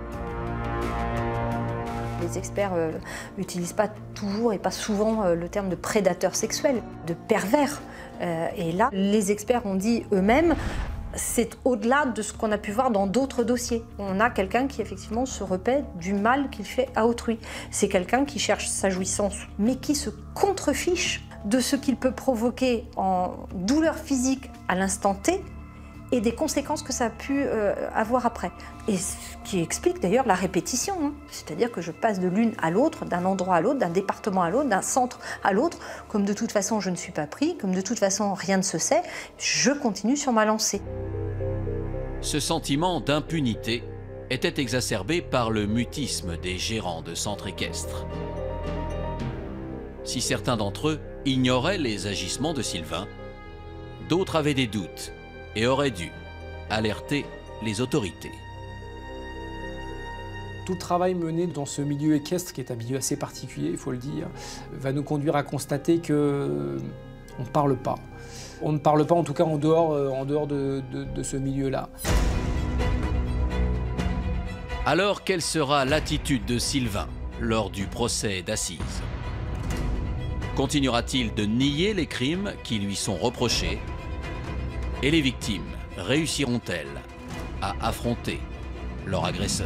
Les experts n'utilisent euh, pas toujours et pas souvent euh, le terme de prédateur sexuel, de pervers. Euh, et là, les experts ont dit eux-mêmes, c'est au-delà de ce qu'on a pu voir dans d'autres dossiers. On a quelqu'un qui effectivement se repaît du mal qu'il fait à autrui. C'est quelqu'un qui cherche sa jouissance, mais qui se contrefiche de ce qu'il peut provoquer en douleur physique à l'instant T, et des conséquences que ça a pu euh, avoir après. Et ce qui explique d'ailleurs la répétition. Hein. C'est-à-dire que je passe de l'une à l'autre, d'un endroit à l'autre, d'un département à l'autre, d'un centre à l'autre. Comme de toute façon je ne suis pas pris, comme de toute façon rien ne se sait, je continue sur ma lancée. Ce sentiment d'impunité était exacerbé par le mutisme des gérants de centres équestres. Si certains d'entre eux ignoraient les agissements de Sylvain, d'autres avaient des doutes et aurait dû alerter les autorités. Tout le travail mené dans ce milieu équestre, qui est un milieu assez particulier, il faut le dire, va nous conduire à constater qu'on ne parle pas. On ne parle pas, en tout cas en dehors, en dehors de, de, de ce milieu-là. Alors, quelle sera l'attitude de Sylvain lors du procès d'assises? Continuera-t-il de nier les crimes qui lui sont reprochés? Et les victimes réussiront-elles à affronter leur agresseur?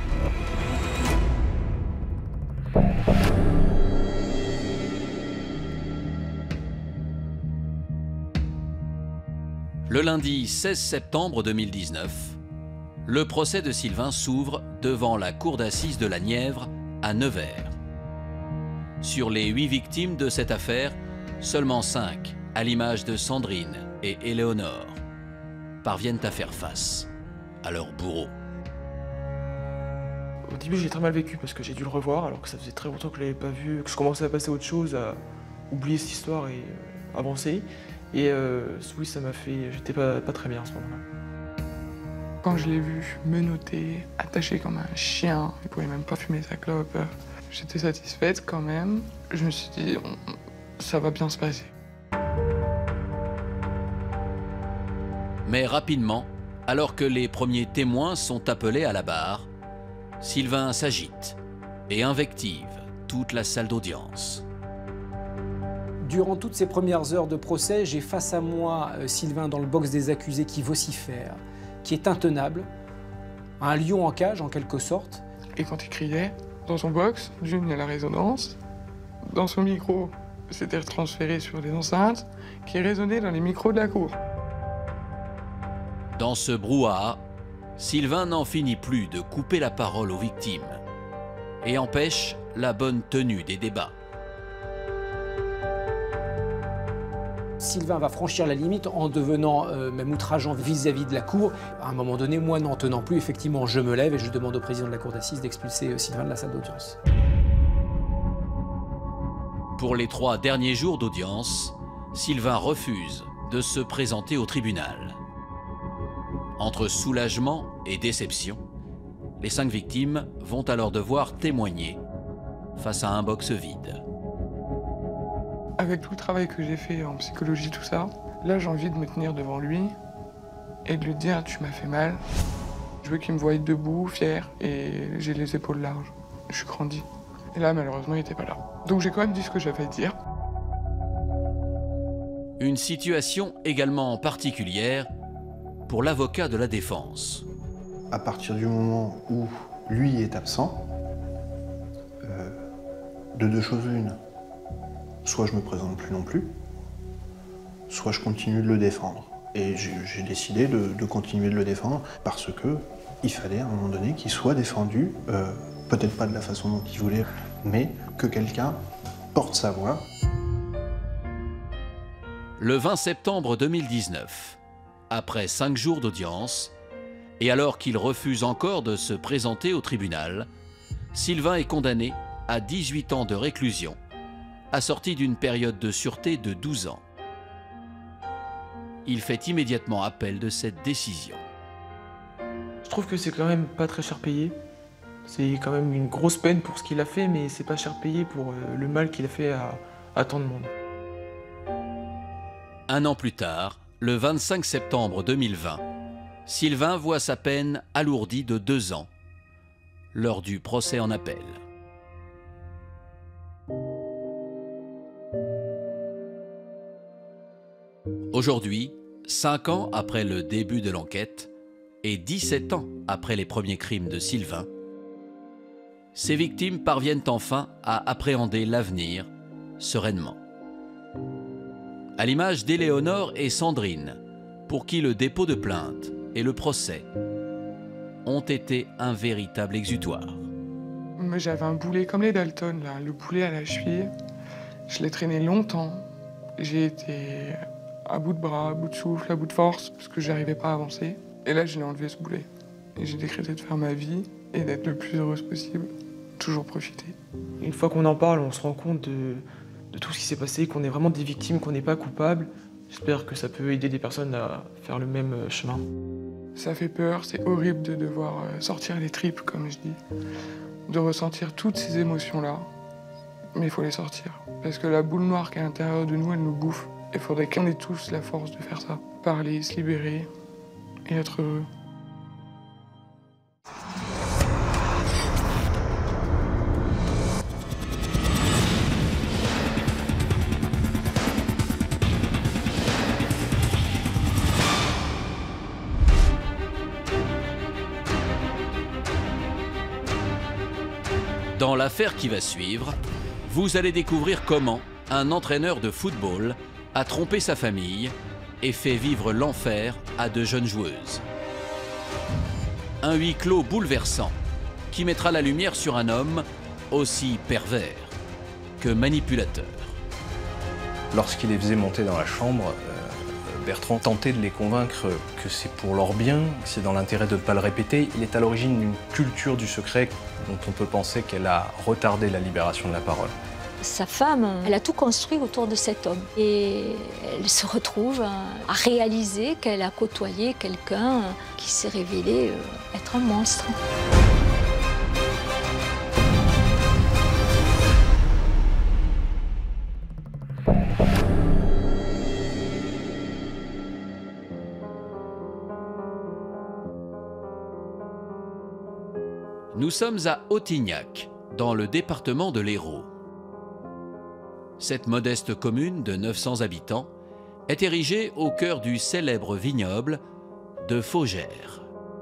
Le lundi seize septembre deux mille dix-neuf, le procès de Sylvain s'ouvre devant la cour d'assises de la Nièvre à Nevers. Sur les huit victimes de cette affaire, seulement cinq, à l'image de Sandrine et Éléonore, parviennent à faire face à leur bourreau. Au début, j'ai très mal vécu parce que j'ai dû le revoir alors que ça faisait très longtemps que je l'avais pas vu, que je commençais à passer à autre chose, à oublier cette histoire et euh, avancer. Et euh, oui, ça m'a fait... J'étais pas, pas très bien à ce moment-là. Quand je l'ai vu menotté, attaché comme un chien, il pouvait même pas fumer sa clope, j'étais satisfaite quand même. Je me suis dit, on... ça va bien se passer. Mais rapidement, alors que les premiers témoins sont appelés à la barre, Sylvain s'agite et invective toute la salle d'audience. Durant toutes ces premières heures de procès, j'ai face à moi euh, Sylvain dans le box des accusés qui vocifère, qui est intenable, un lion en cage en quelque sorte. Et quand il criait, dans son box, d'une, il y a la résonance, dans son micro, c'était retransféré sur les enceintes, qui résonnait dans les micros de la cour. Dans ce brouhaha, Sylvain n'en finit plus de couper la parole aux victimes et empêche la bonne tenue des débats. Sylvain va franchir la limite en devenant euh, même outrageant vis-à-vis de la cour. À un moment donné, moi n'en tenant plus, effectivement, je me lève et je demande au président de la cour d'assises d'expulser euh, Sylvain de la salle d'audience. Pour les trois derniers jours d'audience, Sylvain refuse de se présenter au tribunal. Entre soulagement et déception, les cinq victimes vont alors devoir témoigner face à un box vide. Avec tout le travail que j'ai fait en psychologie, tout ça, là j'ai envie de me tenir devant lui et de lui dire « tu m'as fait mal ». Je veux qu'il me voie debout, fier, et j'ai les épaules larges. Je suis grandi. Et là, malheureusement, il n'était pas là. Donc j'ai quand même dit ce que j'avais à dire. Une situation également particulière pour l'avocat de la défense. À partir du moment où lui est absent, euh, de deux choses l'une. Soit je me présente plus non plus, soit je continue de le défendre. Et j'ai décidé de, de continuer de le défendre parce que il fallait à un moment donné qu'il soit défendu, euh, peut-être pas de la façon dont il voulait, mais que quelqu'un porte sa voix. Le vingt septembre deux mille dix-neuf, après cinq jours d'audience, et alors qu'il refuse encore de se présenter au tribunal, Sylvain est condamné à dix-huit ans de réclusion, assorti d'une période de sûreté de douze ans. Il fait immédiatement appel de cette décision. Je trouve que c'est quand même pas très cher payé. C'est quand même une grosse peine pour ce qu'il a fait, mais c'est pas cher payé pour le mal qu'il a fait à, à tant de monde. Un an plus tard, le vingt-cinq septembre deux mille vingt, Sylvain voit sa peine alourdie de deux ans lors du procès en appel. Aujourd'hui, cinq ans après le début de l'enquête et dix-sept ans après les premiers crimes de Sylvain, ces victimes parviennent enfin à appréhender l'avenir sereinement. À l'image d'Éléonore et Sandrine, pour qui le dépôt de plainte et le procès ont été un véritable exutoire. Moi, j'avais un boulet comme les Dalton, là, le boulet à la cheville. Je l'ai traîné longtemps. J'ai été à bout de bras, à bout de souffle, à bout de force, parce que j'arrivais pas à avancer. Et là, je l'ai enlevé, ce boulet. Et j'ai décrété de faire ma vie et d'être le plus heureuse possible. Toujours profiter. Une fois qu'on en parle, on se rend compte de, de tout ce qui s'est passé, qu'on est vraiment des victimes, qu'on n'est pas coupable. J'espère que ça peut aider des personnes à faire le même chemin. Ça fait peur, c'est horrible de devoir sortir les tripes, comme je dis. De ressentir toutes ces émotions-là. Mais il faut les sortir. Parce que la boule noire qui est à l'intérieur de nous, elle nous bouffe. Il faudrait qu'on ait tous la force de faire ça. Parler, se libérer et être heureux. Dans l'affaire qui va suivre, vous allez découvrir comment un entraîneur de football a trompé sa famille et fait vivre l'enfer à de jeunes joueuses. Un huis clos bouleversant qui mettra la lumière sur un homme aussi pervers que manipulateur. Lorsqu'il les faisait monter dans la chambre, euh, Bertrand tentait de les convaincre que c'est pour leur bien, que c'est dans l'intérêt de ne pas le répéter. Il est à l'origine d'une culture du secret dont on peut penser qu'elle a retardé la libération de la parole. Sa femme, elle a tout construit autour de cet homme. Et elle se retrouve à réaliser qu'elle a côtoyé quelqu'un qui s'est révélé être un monstre. Nous sommes à Autignac, dans le département de l'Hérault. Cette modeste commune de neuf cents habitants est érigée au cœur du célèbre vignoble de Faugères.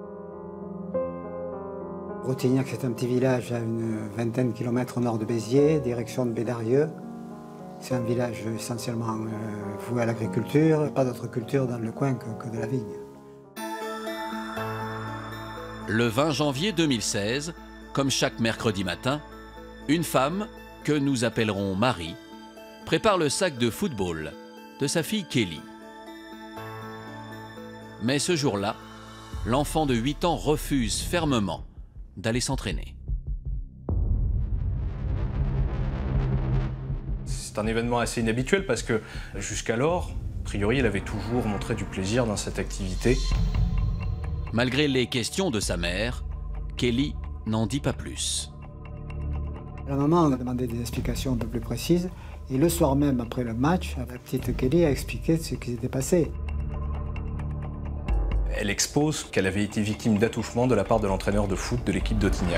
Autignac, c'est un petit village à une vingtaine de kilomètres au nord de Béziers, direction de Bédarieux. C'est un village essentiellement euh, voué à l'agriculture, pas d'autre culture dans le coin que, que de la vigne. Le vingt janvier deux mille seize, comme chaque mercredi matin, une femme, que nous appellerons Marie, prépare le sac de football de sa fille Kelly. Mais ce jour-là, l'enfant de huit ans refuse fermement d'aller s'entraîner. C'est un événement assez inhabituel parce que jusqu'alors, a priori, elle avait toujours montré du plaisir dans cette activité. Malgré les questions de sa mère, Kelly n'en dit pas plus. La maman a demandé des explications un peu plus précises. Et le soir même, après le match, la petite Kelly a expliqué ce qui s'était passé. Elle expose qu'elle avait été victime d'attouchement de la part de l'entraîneur de foot de l'équipe d'Autignac.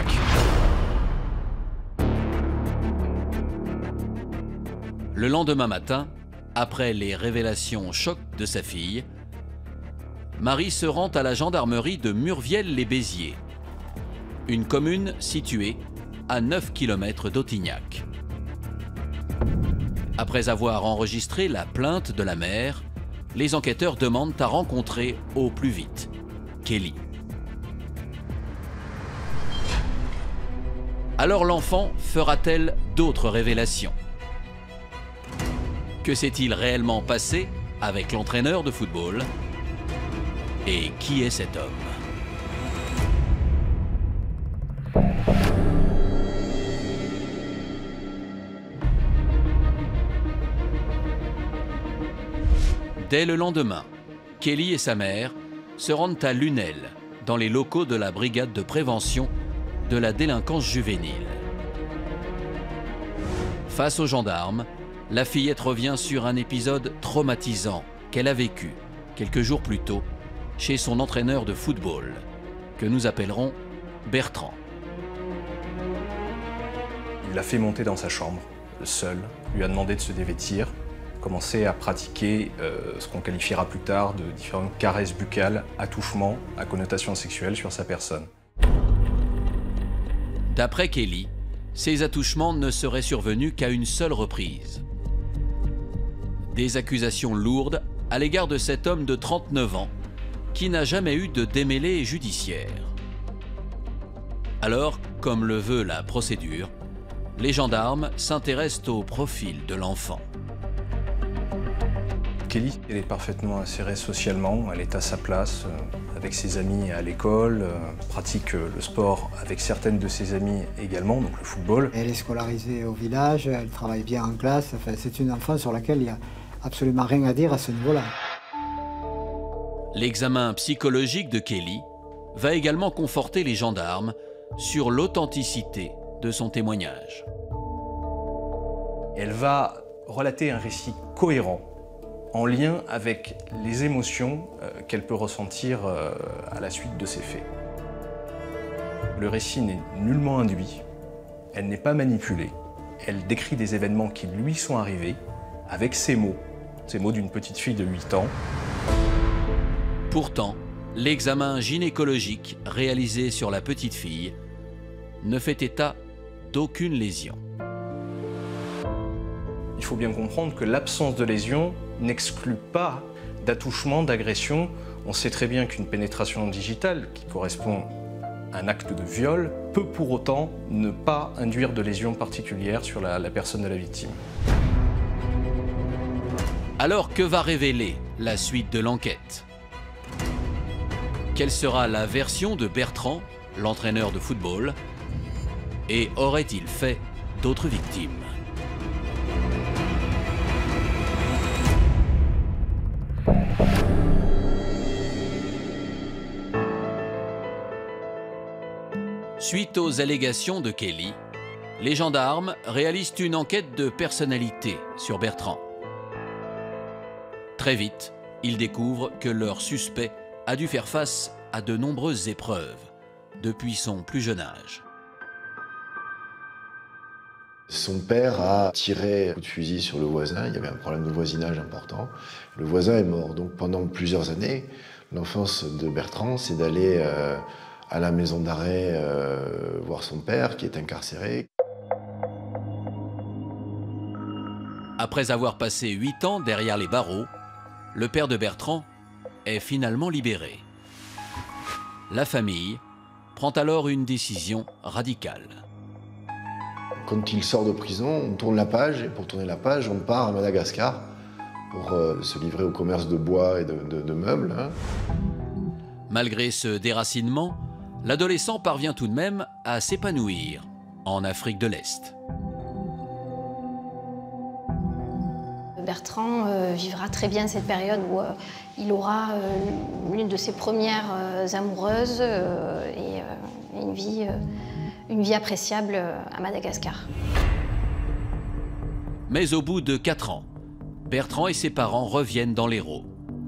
Le lendemain matin, après les révélations chocs de sa fille, Marie se rend à la gendarmerie de Murviel-les-Béziers, une commune située à neuf kilomètres d'Autignac. Après avoir enregistré la plainte de la mère, les enquêteurs demandent à rencontrer au plus vite Kelly. Alors l'enfant fera-t-elle d'autres révélations? Que s'est-il réellement passé avec l'entraîneur de football. Et qui est cet homme? Dès le lendemain, Kelly et sa mère se rendent à Lunel, dans les locaux de la brigade de prévention de la délinquance juvénile. Face aux gendarmes, la fillette revient sur un épisode traumatisant qu'elle a vécu quelques jours plus tôt chez son entraîneur de football, que nous appellerons Bertrand. Il l'a fait monter dans sa chambre, seul, lui a demandé de se dévêtir, commencer à pratiquer euh, ce qu'on qualifiera plus tard de différentes caresses buccales, attouchements à connotation sexuelle sur sa personne. D'après Kelly, ces attouchements ne seraient survenus qu'à une seule reprise. Des accusations lourdes à l'égard de cet homme de trente-neuf ans qui n'a jamais eu de démêlé judiciaire. Alors, comme le veut la procédure, les gendarmes s'intéressent au profil de l'enfant. Kelly, elle est parfaitement insérée socialement, elle est à sa place, euh, avec ses amis à l'école, euh, pratique euh, le sport avec certaines de ses amies également, donc le football. Elle est scolarisée au village, elle travaille bien en classe, enfin, c'est une enfant sur laquelle il n'y a absolument rien à dire à ce niveau-là. L'examen psychologique de Kelly va également conforter les gendarmes sur l'authenticité de son témoignage. Elle va relater un récit cohérent, en lien avec les émotions euh, qu'elle peut ressentir euh, à la suite de ces faits. Le récit n'est nullement induit, elle n'est pas manipulée, elle décrit des événements qui lui sont arrivés avec ses mots, ces mots d'une petite fille de huit ans. Pourtant, l'examen gynécologique réalisé sur la petite fille ne fait état d'aucune lésion. Il faut bien comprendre que l'absence de lésion n'exclut pas d'attouchement, d'agression. On sait très bien qu'une pénétration digitale, qui correspond à un acte de viol, peut pour autant ne pas induire de lésion particulière sur la, la personne de la victime. Alors que va révéler la suite de l'enquête? Quelle sera la version de Bertrand, l'entraîneur de football? Et aurait-il fait d'autres victimes? Suite aux allégations de Kelly, les gendarmes réalisent une enquête de personnalité sur Bertrand. Très vite, ils découvrent que leur suspect a dû faire face à de nombreuses épreuves depuis son plus jeune âge. Son père a tiré un coup de fusil sur le voisin, il y avait un problème de voisinage important. Le voisin est mort, donc pendant plusieurs années, l'enfance de Bertrand, c'est d'aller euh, à la maison d'arrêt euh, voir son père qui est incarcéré. Après avoir passé huit ans derrière les barreaux, le père de Bertrand est finalement libéré. La famille prend alors une décision radicale. Quand il sort de prison, on tourne la page, et pour tourner la page, on part à Madagascar pour euh, se livrer au commerce de bois et de, de, de meubles. Hein. Malgré ce déracinement, l'adolescent parvient tout de même à s'épanouir en Afrique de l'Est. Bertrand euh, vivra très bien cette période où euh, il aura euh, l'une de ses premières euh, amoureuses euh, et euh, une vie, euh, une vie appréciable euh, à Madagascar. Mais au bout de quatre ans, Bertrand et ses parents reviennent dans l'Hérault.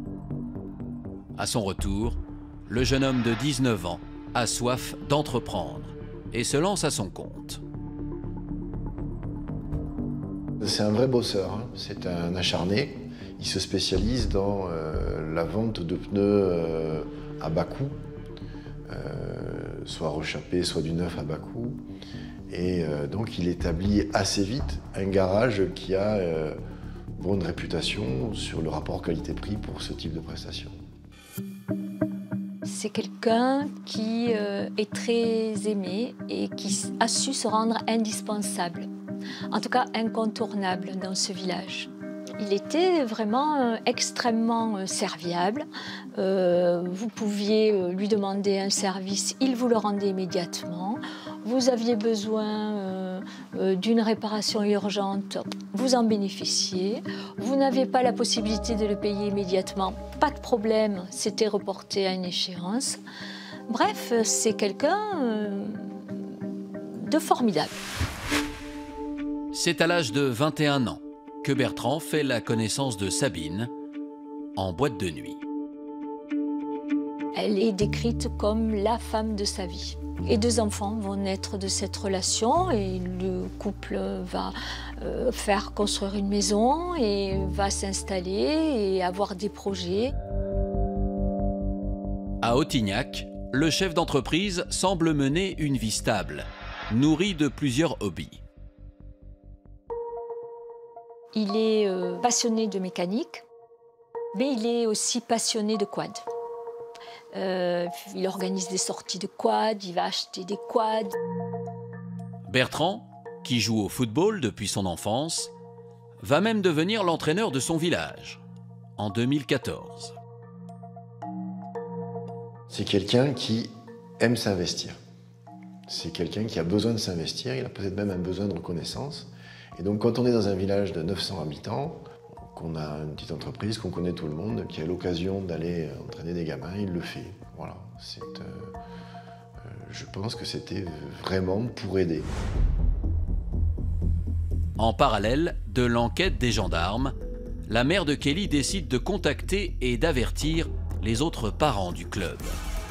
À son retour, le jeune homme de dix-neuf ans a soif d'entreprendre et se lance à son compte. C'est un vrai bosseur, hein. C'est un acharné. Il se spécialise dans euh, la vente de pneus euh, à bas coût, euh, soit rechappés, soit du neuf à bas coût. Et euh, donc il établit assez vite un garage qui a euh, bonne réputation sur le rapport qualité-prix pour ce type de prestations. C'est quelqu'un qui euh, est très aimé et qui a su se rendre indispensable, en tout cas incontournable dans ce village. Il était vraiment extrêmement serviable. Euh, vous pouviez lui demander un service, il vous le rendait immédiatement. Vous aviez besoin euh, euh, d'une réparation urgente, vous en bénéficiez. Vous n'avez pas la possibilité de le payer immédiatement, pas de problème, c'était reporté à une échéance. Bref, c'est quelqu'un euh, de formidable. C'est à l'âge de vingt et un ans que Bertrand fait la connaissance de Sabine en boîte de nuit. Elle est décrite comme la femme de sa vie. Et deux enfants vont naître de cette relation et le couple va euh, faire construire une maison et va s'installer et avoir des projets. À Autignac, le chef d'entreprise semble mener une vie stable, nourrie de plusieurs hobbies. Il est euh, passionné de mécanique, mais il est aussi passionné de quad. Euh, il organise des sorties de quad, il va acheter des quads. Bertrand, qui joue au football depuis son enfance, va même devenir l'entraîneur de son village en deux mille quatorze. C'est quelqu'un qui aime s'investir. C'est quelqu'un qui a besoin de s'investir, il a peut-être même un besoin de reconnaissance. Et donc quand on est dans un village de neuf cents habitants, qu'on a une petite entreprise, qu'on connaît tout le monde, qui a l'occasion d'aller entraîner des gamins, il le fait. Voilà, c'est, euh, euh, je pense que c'était vraiment pour aider. En parallèle de l'enquête des gendarmes, la mère de Kelly décide de contacter et d'avertir les autres parents du club.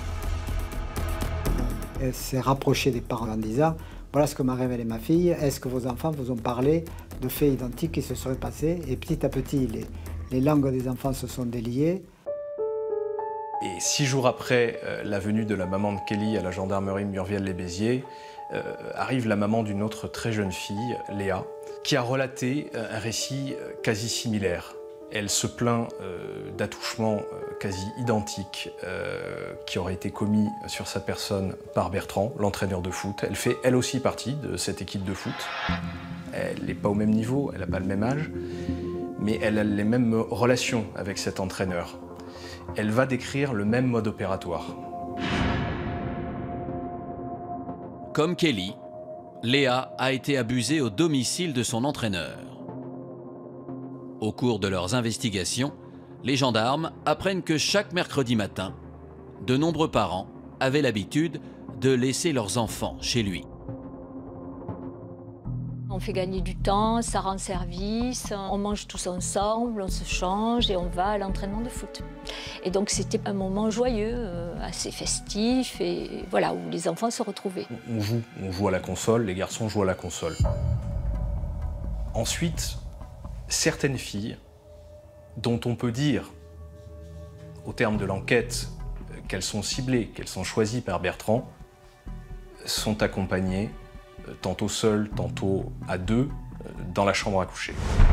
Elle s'est rapprochée des parents en disant « Voilà ce que m'a révélé ma fille, est-ce que vos enfants vous ont parlé de faits identiques qui se seraient passés ?» Et petit à petit, les, les langues des enfants se sont déliées. Et six jours après euh, la venue de la maman de Kelly à la gendarmerie Murviel-les-Béziers, euh, arrive la maman d'une autre très jeune fille, Léa, qui a relaté euh, un récit euh, quasi similaire. Elle se plaint euh, d'attouchements euh, quasi identiques euh, qui auraient été commis sur sa personne par Bertrand, l'entraîneur de foot. Elle fait elle aussi partie de cette équipe de foot. Elle n'est pas au même niveau, elle n'a pas le même âge, mais elle a les mêmes relations avec cet entraîneur. Elle va décrire le même mode opératoire. Comme Kelly, Léa a été abusée au domicile de son entraîneur. Au cours de leurs investigations, les gendarmes apprennent que chaque mercredi matin, de nombreux parents avaient l'habitude de laisser leurs enfants chez lui. On fait gagner du temps, ça rend service, on mange tous ensemble, on se change et on va à l'entraînement de foot. Et donc c'était un moment joyeux, assez festif, et voilà, où les enfants se retrouvaient. On joue, on joue à la console, les garçons jouent à la console. Ensuite, certaines filles, dont on peut dire, au terme de l'enquête, qu'elles sont ciblées, qu'elles sont choisies par Bertrand, sont accompagnées, tantôt seules, tantôt à deux, dans la chambre à coucher.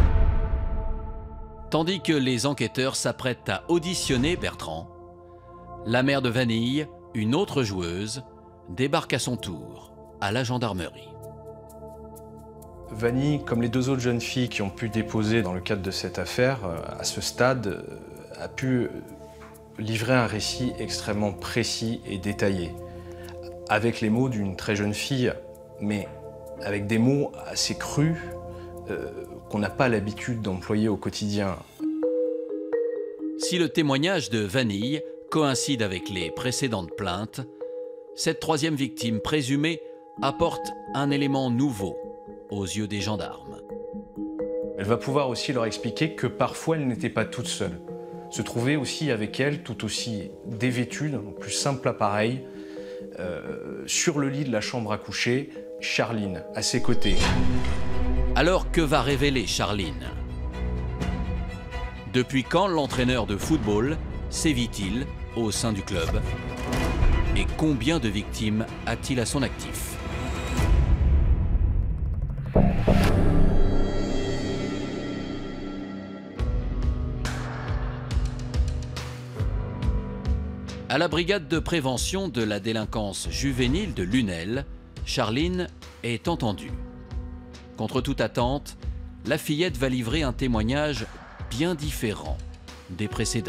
Tandis que les enquêteurs s'apprêtent à auditionner Bertrand, la mère de Vanille, une autre joueuse, débarque à son tour à la gendarmerie. Vanille, comme les deux autres jeunes filles qui ont pu déposer dans le cadre de cette affaire, à ce stade, a pu livrer un récit extrêmement précis et détaillé, avec les mots d'une très jeune fille, mais avec des mots assez crus euh, qu'on n'a pas l'habitude d'employer au quotidien. Si le témoignage de Vanille coïncide avec les précédentes plaintes, cette troisième victime présumée apporte un élément nouveau aux yeux des gendarmes. Elle va pouvoir aussi leur expliquer que parfois elle n'était pas toute seule. Se trouvait aussi avec elle, tout aussi dévêtue, dans le plus simple appareil, euh, sur le lit de la chambre à coucher, Charline, à ses côtés. Alors que va révéler Charline? Depuis quand l'entraîneur de football sévit-il au sein du club? Et combien de victimes a-t-il à son actif? À la brigade de prévention de la délinquance juvénile de Lunel, Charline est entendue. Contre toute attente, la fillette va livrer un témoignage bien différent des précédents.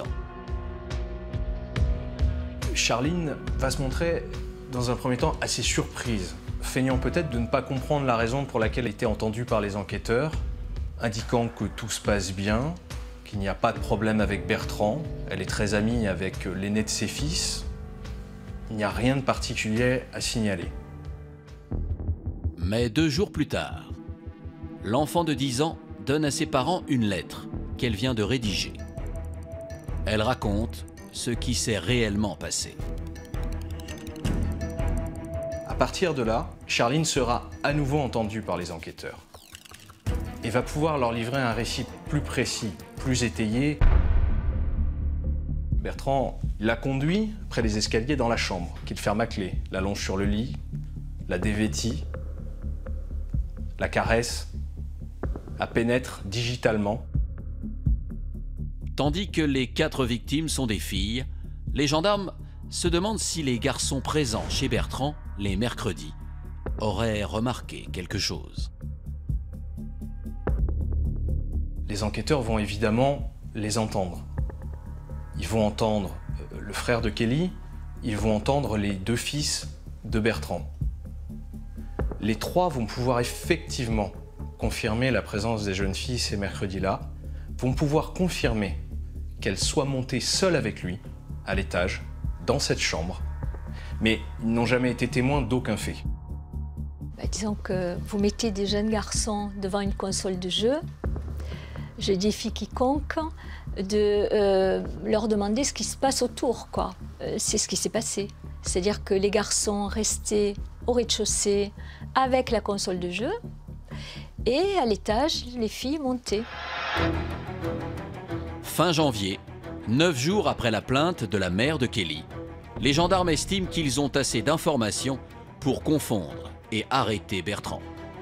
Charline va se montrer, dans un premier temps, assez surprise, feignant peut-être de ne pas comprendre la raison pour laquelle elle était entendue par les enquêteurs, indiquant que tout se passe bien, qu'il n'y a pas de problème avec Bertrand, elle est très amie avec l'aîné de ses fils, il n'y a rien de particulier à signaler. Mais deux jours plus tard, l'enfant de dix ans donne à ses parents une lettre qu'elle vient de rédiger. Elle raconte ce qui s'est réellement passé. À partir de là, Charline sera à nouveau entendue par les enquêteurs et va pouvoir leur livrer un récit plus précis, plus étayé. Bertrand la conduit près des escaliers dans la chambre, qu'il ferme à clé, la longe sur le lit, la dévêtit, la caresse, la pénètre digitalement. Tandis que les quatre victimes sont des filles, les gendarmes se demandent si les garçons présents chez Bertrand les mercredis auraient remarqué quelque chose. Les enquêteurs vont évidemment les entendre. Ils vont entendre le frère de Kelly, ils vont entendre les deux fils de Bertrand. Les trois vont pouvoir effectivement confirmer la présence des jeunes filles ces mercredis-là, vont pouvoir confirmer qu'elles soient montées seules avec lui, à l'étage, dans cette chambre, mais ils n'ont jamais été témoins d'aucun fait. Bah, disons que vous mettez des jeunes garçons devant une console de jeu, je défie quiconque de euh, leur demander ce qui se passe autour, quoi. Euh, c'est ce qui s'est passé. C'est-à-dire que les garçons restaient au rez-de-chaussée avec la console de jeu et à l'étage, les filles montaient. Fin janvier, neuf jours après la plainte de la mère de Kelly, les gendarmes estiment qu'ils ont assez d'informations pour confondre et arrêter Bertrand.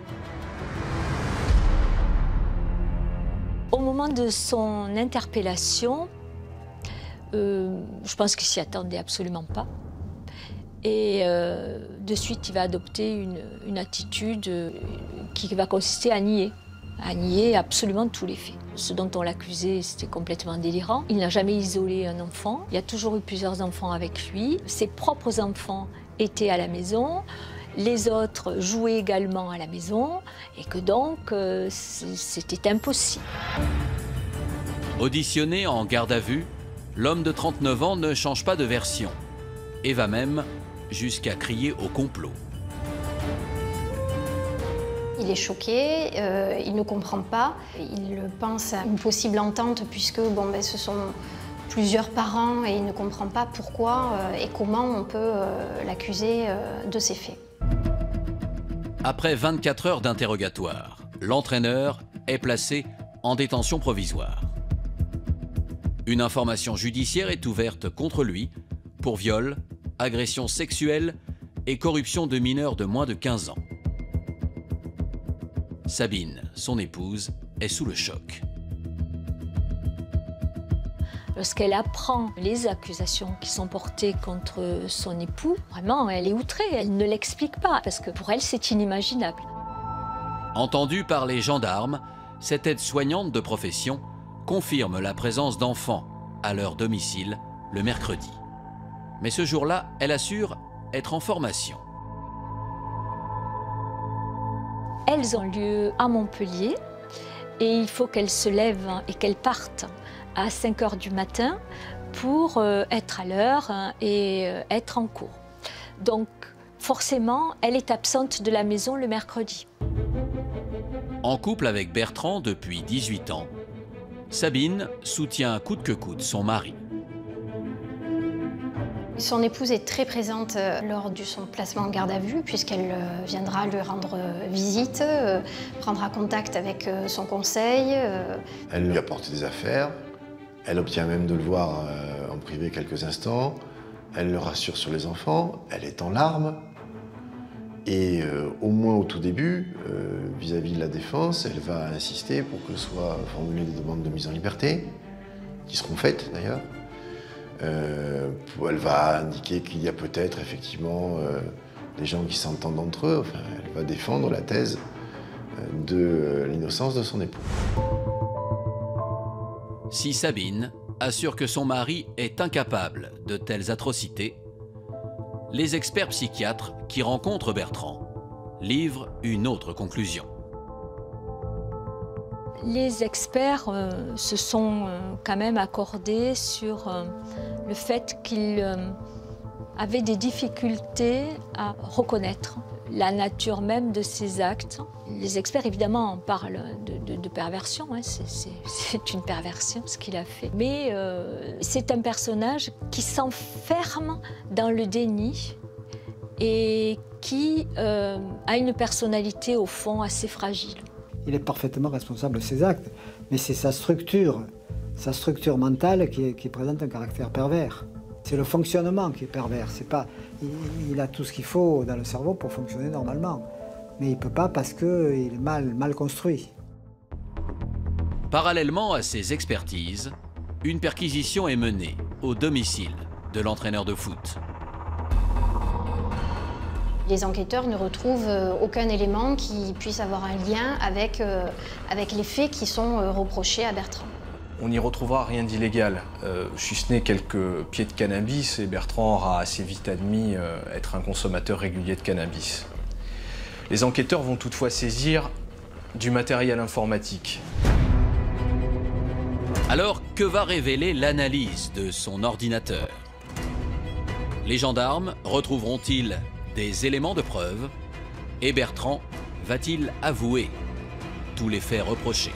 Au moment de son interpellation, euh, je pense qu'il s'y attendait absolument pas. Et euh, de suite, il va adopter une, une attitude euh, qui va consister à nier, à nier absolument tous les faits. Ce dont on l'accusait, c'était complètement délirant. Il n'a jamais isolé un enfant. Il y a toujours eu plusieurs enfants avec lui. Ses propres enfants étaient à la maison. Les autres jouaient également à la maison. Et que donc, euh, c'était impossible. Auditionné en garde à vue, l'homme de trente-neuf ans ne change pas de version et va même jusqu'à crier au complot. Il est choqué, euh, il ne comprend pas. Il pense à une possible entente puisque bon, ben, ce sont plusieurs parents et il ne comprend pas pourquoi euh, et comment on peut euh, l'accuser euh, de ces faits. Après vingt-quatre heures d'interrogatoire, l'entraîneur est placé en détention provisoire. Une information judiciaire est ouverte contre lui pour viol, agression sexuelle et corruption de mineurs de moins de quinze ans. Sabine, son épouse, est sous le choc. Lorsqu'elle apprend les accusations qui sont portées contre son époux, vraiment, elle est outrée, elle ne l'explique pas, parce que pour elle, c'est inimaginable. Entendue par les gendarmes, cette aide-soignante de profession confirme la présence d'enfants à leur domicile le mercredi. Mais ce jour-là, elle assure être en formation. Elles ont lieu à Montpellier et il faut qu'elles se lèvent et qu'elles partent à cinq heures du matin pour euh, être à l'heure et euh, être en cours. Donc forcément, elle est absente de la maison le mercredi. En couple avec Bertrand depuis dix-huit ans, Sabine soutient coûte que coûte son mari. Son épouse est très présente lors de son placement en garde à vue puisqu'elle viendra lui rendre visite, prendra contact avec son conseil. Elle lui apporte des affaires, elle obtient même de le voir en privé quelques instants, elle le rassure sur les enfants, elle est en larmes. Et euh, au moins au tout début, vis-à-vis euh, de la défense, elle va insister pour que soient formulées des demandes de mise en liberté, qui seront faites d'ailleurs. Euh, elle va indiquer qu'il y a peut-être effectivement euh, des gens qui s'entendent entre eux. Enfin, elle va défendre la thèse de l'innocence de son époux. Si Sabine assure que son mari est incapable de telles atrocités, les experts psychiatres qui rencontrent Bertrand livrent une autre conclusion. Les experts euh, se sont euh, quand même accordés sur euh, le fait qu'il euh, avait des difficultés à reconnaître la nature même de ses actes. Les experts, évidemment, parlent de, de, de perversion, hein. C'est une perversion ce qu'il a fait. Mais euh, c'est un personnage qui s'enferme dans le déni et qui euh, a une personnalité, au fond, assez fragile. Il est parfaitement responsable de ses actes, mais c'est sa structure, sa structure mentale qui, qui présente un caractère pervers. C'est le fonctionnement qui est pervers. C'est pas, il, il a tout ce qu'il faut dans le cerveau pour fonctionner normalement, mais il ne peut pas parce qu'il est mal, mal construit. Parallèlement à ces expertises, une perquisition est menée au domicile de l'entraîneur de foot. Les enquêteurs ne retrouvent aucun élément qui puisse avoir un lien avec, euh, avec les faits qui sont euh, reprochés à Bertrand. On n'y retrouvera rien d'illégal, euh, si ce n'est quelques pieds de cannabis, et Bertrand aura assez vite admis euh, être un consommateur régulier de cannabis. Les enquêteurs vont toutefois saisir du matériel informatique. Alors, que va révéler l'analyse de son ordinateur? Les gendarmes retrouveront-ils des éléments de preuve? Et Bertrand va-t-il avouer tous les faits reprochés?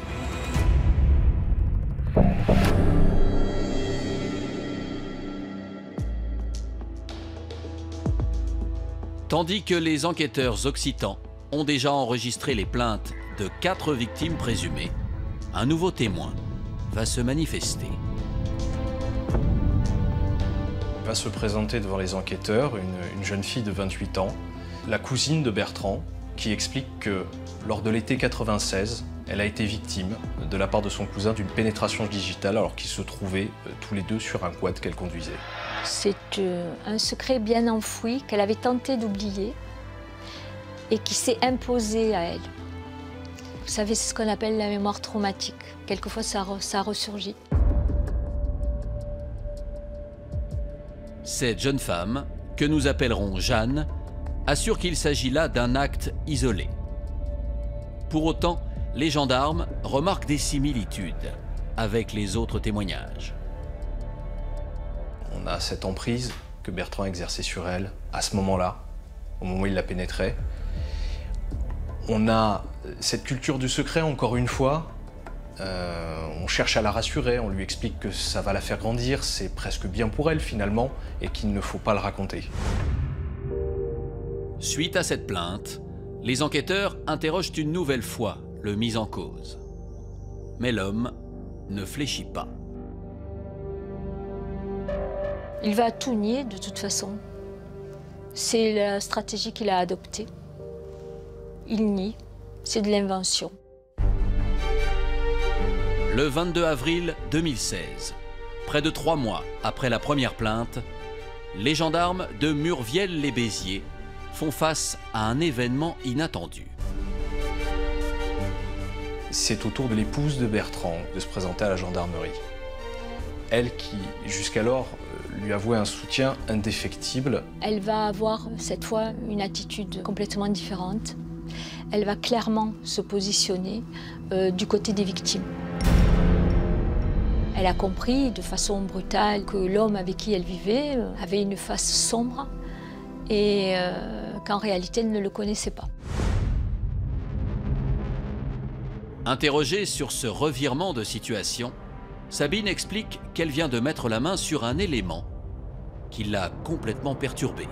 Tandis que les enquêteurs occitans ont déjà enregistré les plaintes de quatre victimes présumées, un nouveau témoin va se manifester. Va se présenter devant les enquêteurs une, une jeune fille de vingt-huit ans, la cousine de Bertrand, qui explique que lors de l'été quatre-vingt-seize, elle a été victime de la part de son cousin d'une pénétration digitale alors qu'ils se trouvaient euh, tous les deux sur un quad qu'elle conduisait. C'est euh, un secret bien enfoui qu'elle avait tenté d'oublier et qui s'est imposé à elle. Vous savez, c'est ce qu'on appelle la mémoire traumatique. Quelquefois, ça, re, ça ressurgit. Cette jeune femme, que nous appellerons Jeanne, assure qu'il s'agit là d'un acte isolé. Pour autant, les gendarmes remarquent des similitudes avec les autres témoignages. On a cette emprise que Bertrand exerçait sur elle à ce moment-là, au moment où il la pénétrait. On a cette culture du secret, encore une fois. Euh, on cherche à la rassurer, on lui explique que ça va la faire grandir, c'est presque bien pour elle finalement, et qu'il ne faut pas le raconter. Suite à cette plainte, les enquêteurs interrogent une nouvelle fois le mis en cause. Mais l'homme ne fléchit pas. Il va tout nier de toute façon. C'est la stratégie qu'il a adoptée. Il nie, c'est de l'invention. Le vingt-deux avril deux mille seize, près de trois mois après la première plainte, les gendarmes de Murviel-les-Béziers font face à un événement inattendu. C'est au tour de l'épouse de Bertrand de se présenter à la gendarmerie. Elle qui, jusqu'alors, lui avouait un soutien indéfectible. Elle va avoir cette fois une attitude complètement différente. Elle va clairement se positionner euh, du côté des victimes. Elle a compris de façon brutale que l'homme avec qui elle vivait euh, avait une face sombre et euh, qu'en réalité elle ne le connaissait pas. Interrogée sur ce revirement de situation, Sabine explique qu'elle vient de mettre la main sur un élément qui l'a complètement perturbée.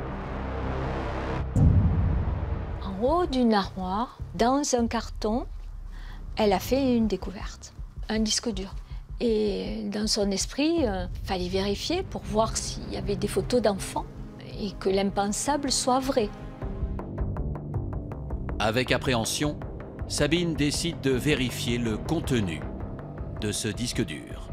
En haut d'une armoire, dans un carton, elle a fait une découverte, un disque dur. Et dans son esprit, il euh, fallait vérifier pour voir s'il y avait des photos d'enfants et que l'impensable soit vrai. Avec appréhension, Sabine décide de vérifier le contenu de ce disque dur.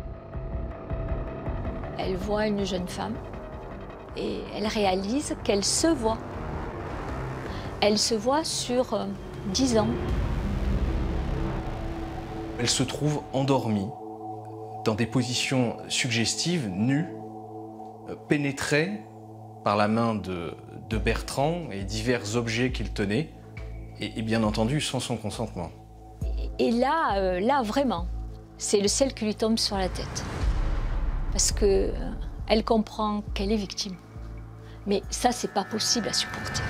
Elle voit une jeune femme et elle réalise qu'elle se voit. Elle se voit sur euh, dix ans. Elle se trouve endormie dans des positions suggestives, nues, pénétrées par la main de, de Bertrand et divers objets qu'il tenait, et, et bien entendu sans son consentement. Et là, euh, là vraiment, c'est le ciel qui lui tombe sur la tête. Parce qu'elle euh, comprend qu'elle est victime. Mais ça, c'est pas possible à supporter.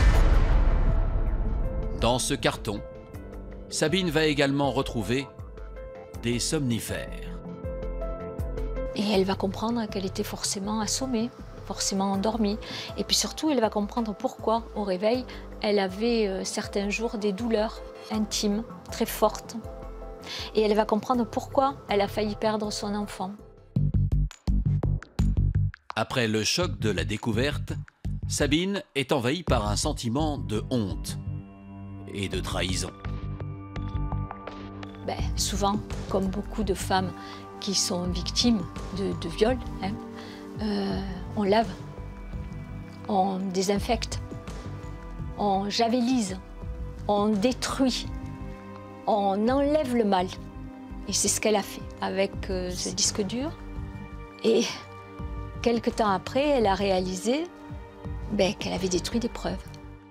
Dans ce carton, Sabine va également retrouver des somnifères. Et elle va comprendre qu'elle était forcément assommée, forcément endormie. Et puis surtout, elle va comprendre pourquoi, au réveil, elle avait euh, certains jours des douleurs intimes, très fortes. Et elle va comprendre pourquoi elle a failli perdre son enfant. Après le choc de la découverte, Sabine est envahie par un sentiment de honte et de trahison. Ben, souvent, comme beaucoup de femmes qui sont victimes de, de viol, hein, euh, on lave, on désinfecte, on javélise, on détruit, on enlève le mal. Et c'est ce qu'elle a fait avec euh, ce disque dur. Et quelque temps après, elle a réalisé ben, qu'elle avait détruit des preuves.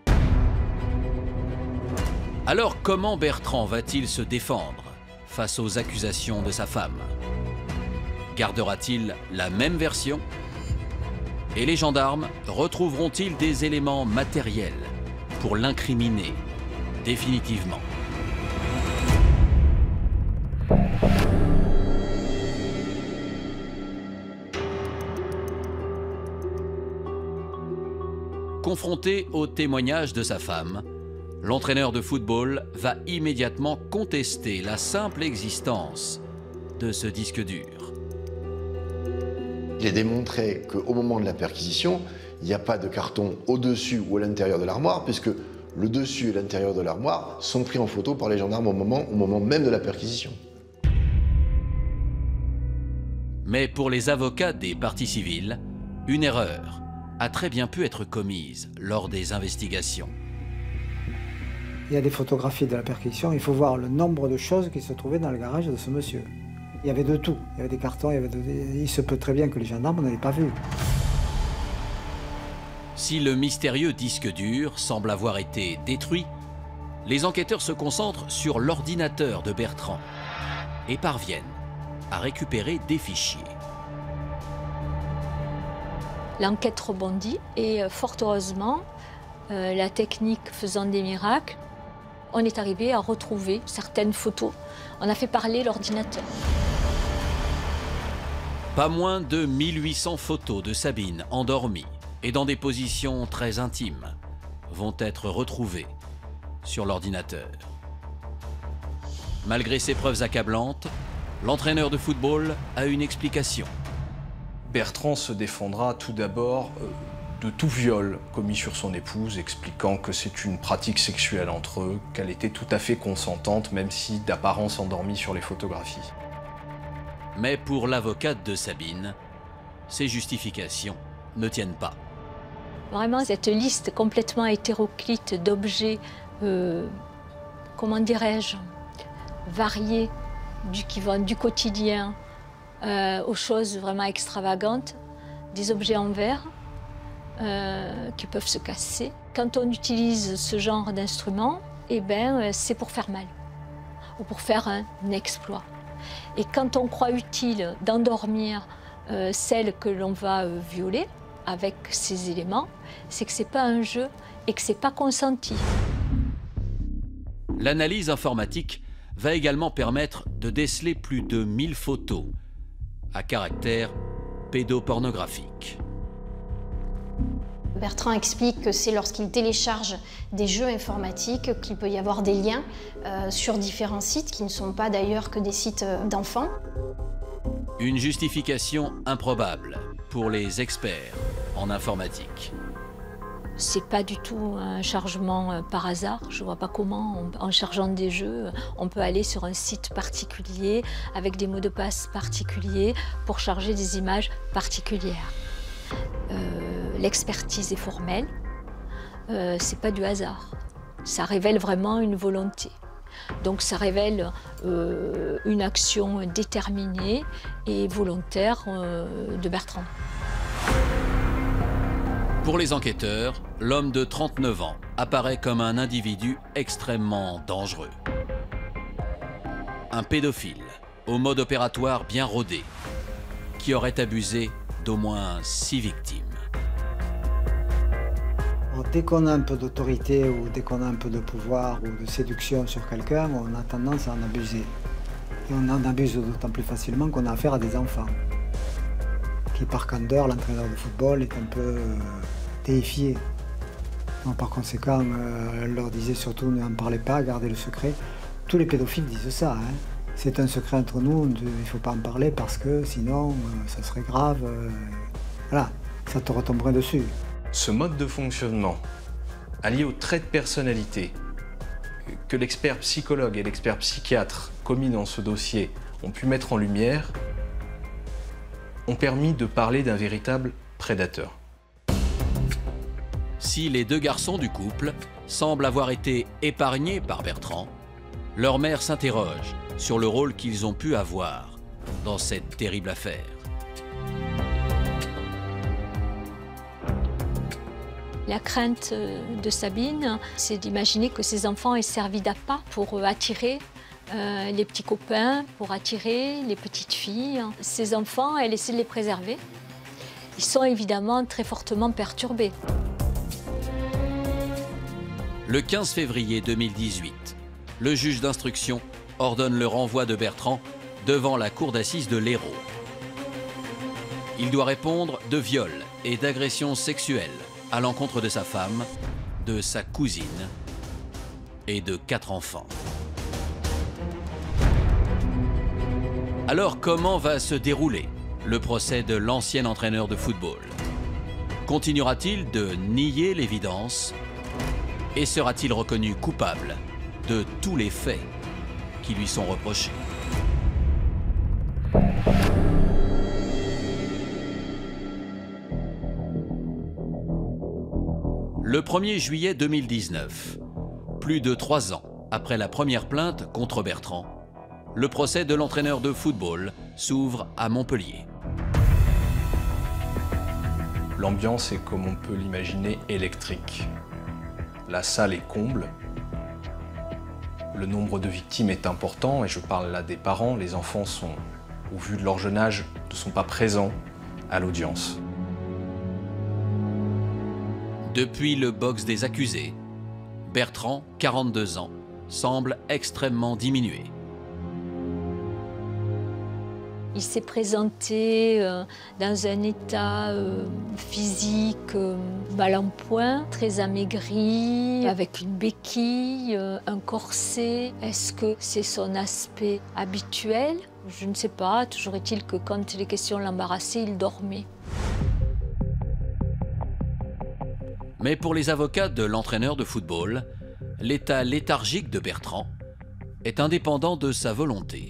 Alors comment Bertrand va-t-il se défendre face aux accusations de sa femme? Gardera-t-il la même version? Et les gendarmes retrouveront-ils des éléments matériels pour l'incriminer définitivement? Confronté au témoignage de sa femme, l'entraîneur de football va immédiatement contester la simple existence de ce disque dur. Il est démontré qu'au moment de la perquisition, il n'y a pas de carton au-dessus ou à l'intérieur de l'armoire, puisque le dessus et l'intérieur de l'armoire sont pris en photo par les gendarmes au moment, au moment même de la perquisition. Mais pour les avocats des parties civiles, une erreur a très bien pu être commise lors des investigations. Il y a des photographies de la perquisition, il faut voir le nombre de choses qui se trouvaient dans le garage de ce monsieur. Il y avait de tout, il y avait des cartons, il, y avait de... il se peut très bien que les gendarmes n'avaient pas vu. Si le mystérieux disque dur semble avoir été détruit, les enquêteurs se concentrent sur l'ordinateur de Bertrand et parviennent à récupérer des fichiers. L'enquête rebondit et fort heureusement, euh, la technique faisant des miracles, on est arrivé à retrouver certaines photos. On a fait parler l'ordinateur. Pas moins de mille huit cents photos de Sabine endormie et dans des positions très intimes vont être retrouvées sur l'ordinateur. Malgré ces preuves accablantes, l'entraîneur de football a une explication. Bertrand se défendra tout d'abord euh, de tout viol commis sur son épouse, expliquant que c'est une pratique sexuelle entre eux, qu'elle était tout à fait consentante, même si d'apparence endormie sur les photographies. Mais pour l'avocate de Sabine, ces justifications ne tiennent pas. Vraiment, cette liste complètement hétéroclite d'objets, euh, comment dirais-je, variés, du, qui vont du quotidien euh, aux choses vraiment extravagantes, des objets en verre euh, qui peuvent se casser. Quand on utilise ce genre d'instrument, eh ben, c'est pour faire mal ou pour faire un exploit. Et quand on croit utile d'endormir euh, celle que l'on va euh, violer avec ces éléments, c'est que ce n'est pas un jeu et que ce n'est pas consenti. L'analyse informatique va également permettre de déceler plus de mille photos à caractère pédopornographique. Bertrand explique que c'est lorsqu'il télécharge des jeux informatiques qu'il peut y avoir des liens euh, sur différents sites qui ne sont pas d'ailleurs que des sites d'enfants. Une justification improbable pour les experts en informatique. C'est pas du tout un chargement par hasard. Je vois pas comment, en chargeant des jeux, on peut aller sur un site particulier avec des mots de passe particuliers pour charger des images particulières. Euh, L'expertise est formelle, euh, c'est pas du hasard. Ça révèle vraiment une volonté. Donc ça révèle euh, une action déterminée et volontaire euh, de Bertrand. Pour les enquêteurs, l'homme de trente-neuf ans apparaît comme un individu extrêmement dangereux. Un pédophile au mode opératoire bien rodé, qui aurait abusé d'au moins six victimes. Dès qu'on a un peu d'autorité ou dès qu'on a un peu de pouvoir ou de séduction sur quelqu'un, on a tendance à en abuser. Et on en abuse d'autant plus facilement qu'on a affaire à des enfants. Qui par candeur, l'entraîneur de football est un peu euh, déifié. Donc, par conséquent, euh, elle leur disait surtout ne en parlez pas, gardez le secret. Tous les pédophiles disent ça. Hein. C'est un secret entre nous, il ne faut pas en parler parce que sinon, euh, ça serait grave. Euh, voilà, ça te retomberait dessus. Ce mode de fonctionnement, allié aux traits de personnalité que l'expert psychologue et l'expert psychiatre commis dans ce dossier ont pu mettre en lumière, ont permis de parler d'un véritable prédateur. Si les deux garçons du couple semblent avoir été épargnés par Bertrand, leur mère s'interroge sur le rôle qu'ils ont pu avoir dans cette terrible affaire. La crainte de Sabine, c'est d'imaginer que ses enfants aient servi d'appât pour attirer euh, les petits copains, pour attirer les petites filles. Ces enfants, elle essaie de les préserver. Ils sont évidemment très fortement perturbés. Le quinze février deux mille dix-huit, le juge d'instruction ordonne le renvoi de Bertrand devant la cour d'assises de l'Hérault. Il doit répondre de viol et d'agression sexuelle à l'encontre de sa femme, de sa cousine et de quatre enfants. Alors comment va se dérouler le procès de l'ancien entraîneur de football? Continuera-t-il de nier l'évidence et sera-t-il reconnu coupable de tous les faits qui lui sont reprochés? Le premier juillet deux mille dix-neuf, plus de trois ans après la première plainte contre Bertrand, le procès de l'entraîneur de football s'ouvre à Montpellier. L'ambiance est, comme on peut l'imaginer, électrique. La salle est comble. Le nombre de victimes est important, et je parle là des parents. Les enfants sont, au vu de leur jeune âge, ne sont pas présents à l'audience. Depuis le box des accusés, Bertrand, quarante-deux ans, semble extrêmement diminué. Il s'est présenté euh, dans un état euh, physique euh, mal en point, très amaigri, avec une béquille, euh, un corset. Est-ce que c'est son aspect habituel? Je ne sais pas. Toujours est-il que quand les questions l'embarrassaient, il dormait. Mais pour les avocats de l'entraîneur de football, l'état léthargique de Bertrand est indépendant de sa volonté.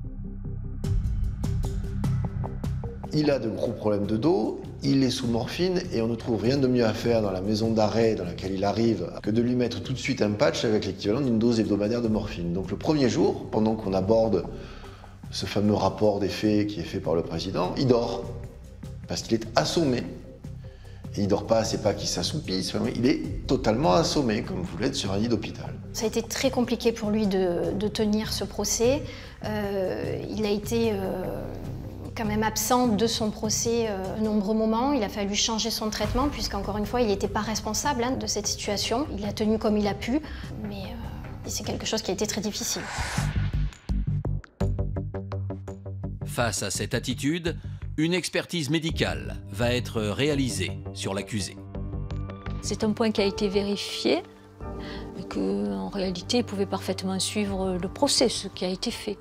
Il a de gros problèmes de dos, il est sous morphine et on ne trouve rien de mieux à faire dans la maison d'arrêt dans laquelle il arrive que de lui mettre tout de suite un patch avec l'équivalent d'une dose hebdomadaire de morphine. Donc le premier jour, pendant qu'on aborde ce fameux rapport des faits qui est fait par le président, il dort parce qu'il est assommé. Et il ne dort pas, c'est pas qu'il s'assoupisse, il est totalement assommé, comme vous l'êtes sur un lit d'hôpital. Ça a été très compliqué pour lui de, de tenir ce procès. Euh, il a été euh, quand même absent de son procès euh, à nombreux moments. Il a fallu changer son traitement, puisqu'encore une fois, il n'était pas responsable hein, de cette situation. Il a tenu comme il a pu, mais euh, c'est quelque chose qui a été très difficile. Face à cette attitude, une expertise médicale va être réalisée sur l'accusé. C'est un point qui a été vérifié et qu'en réalité, il pouvait parfaitement suivre le procès, ce qui a été fait.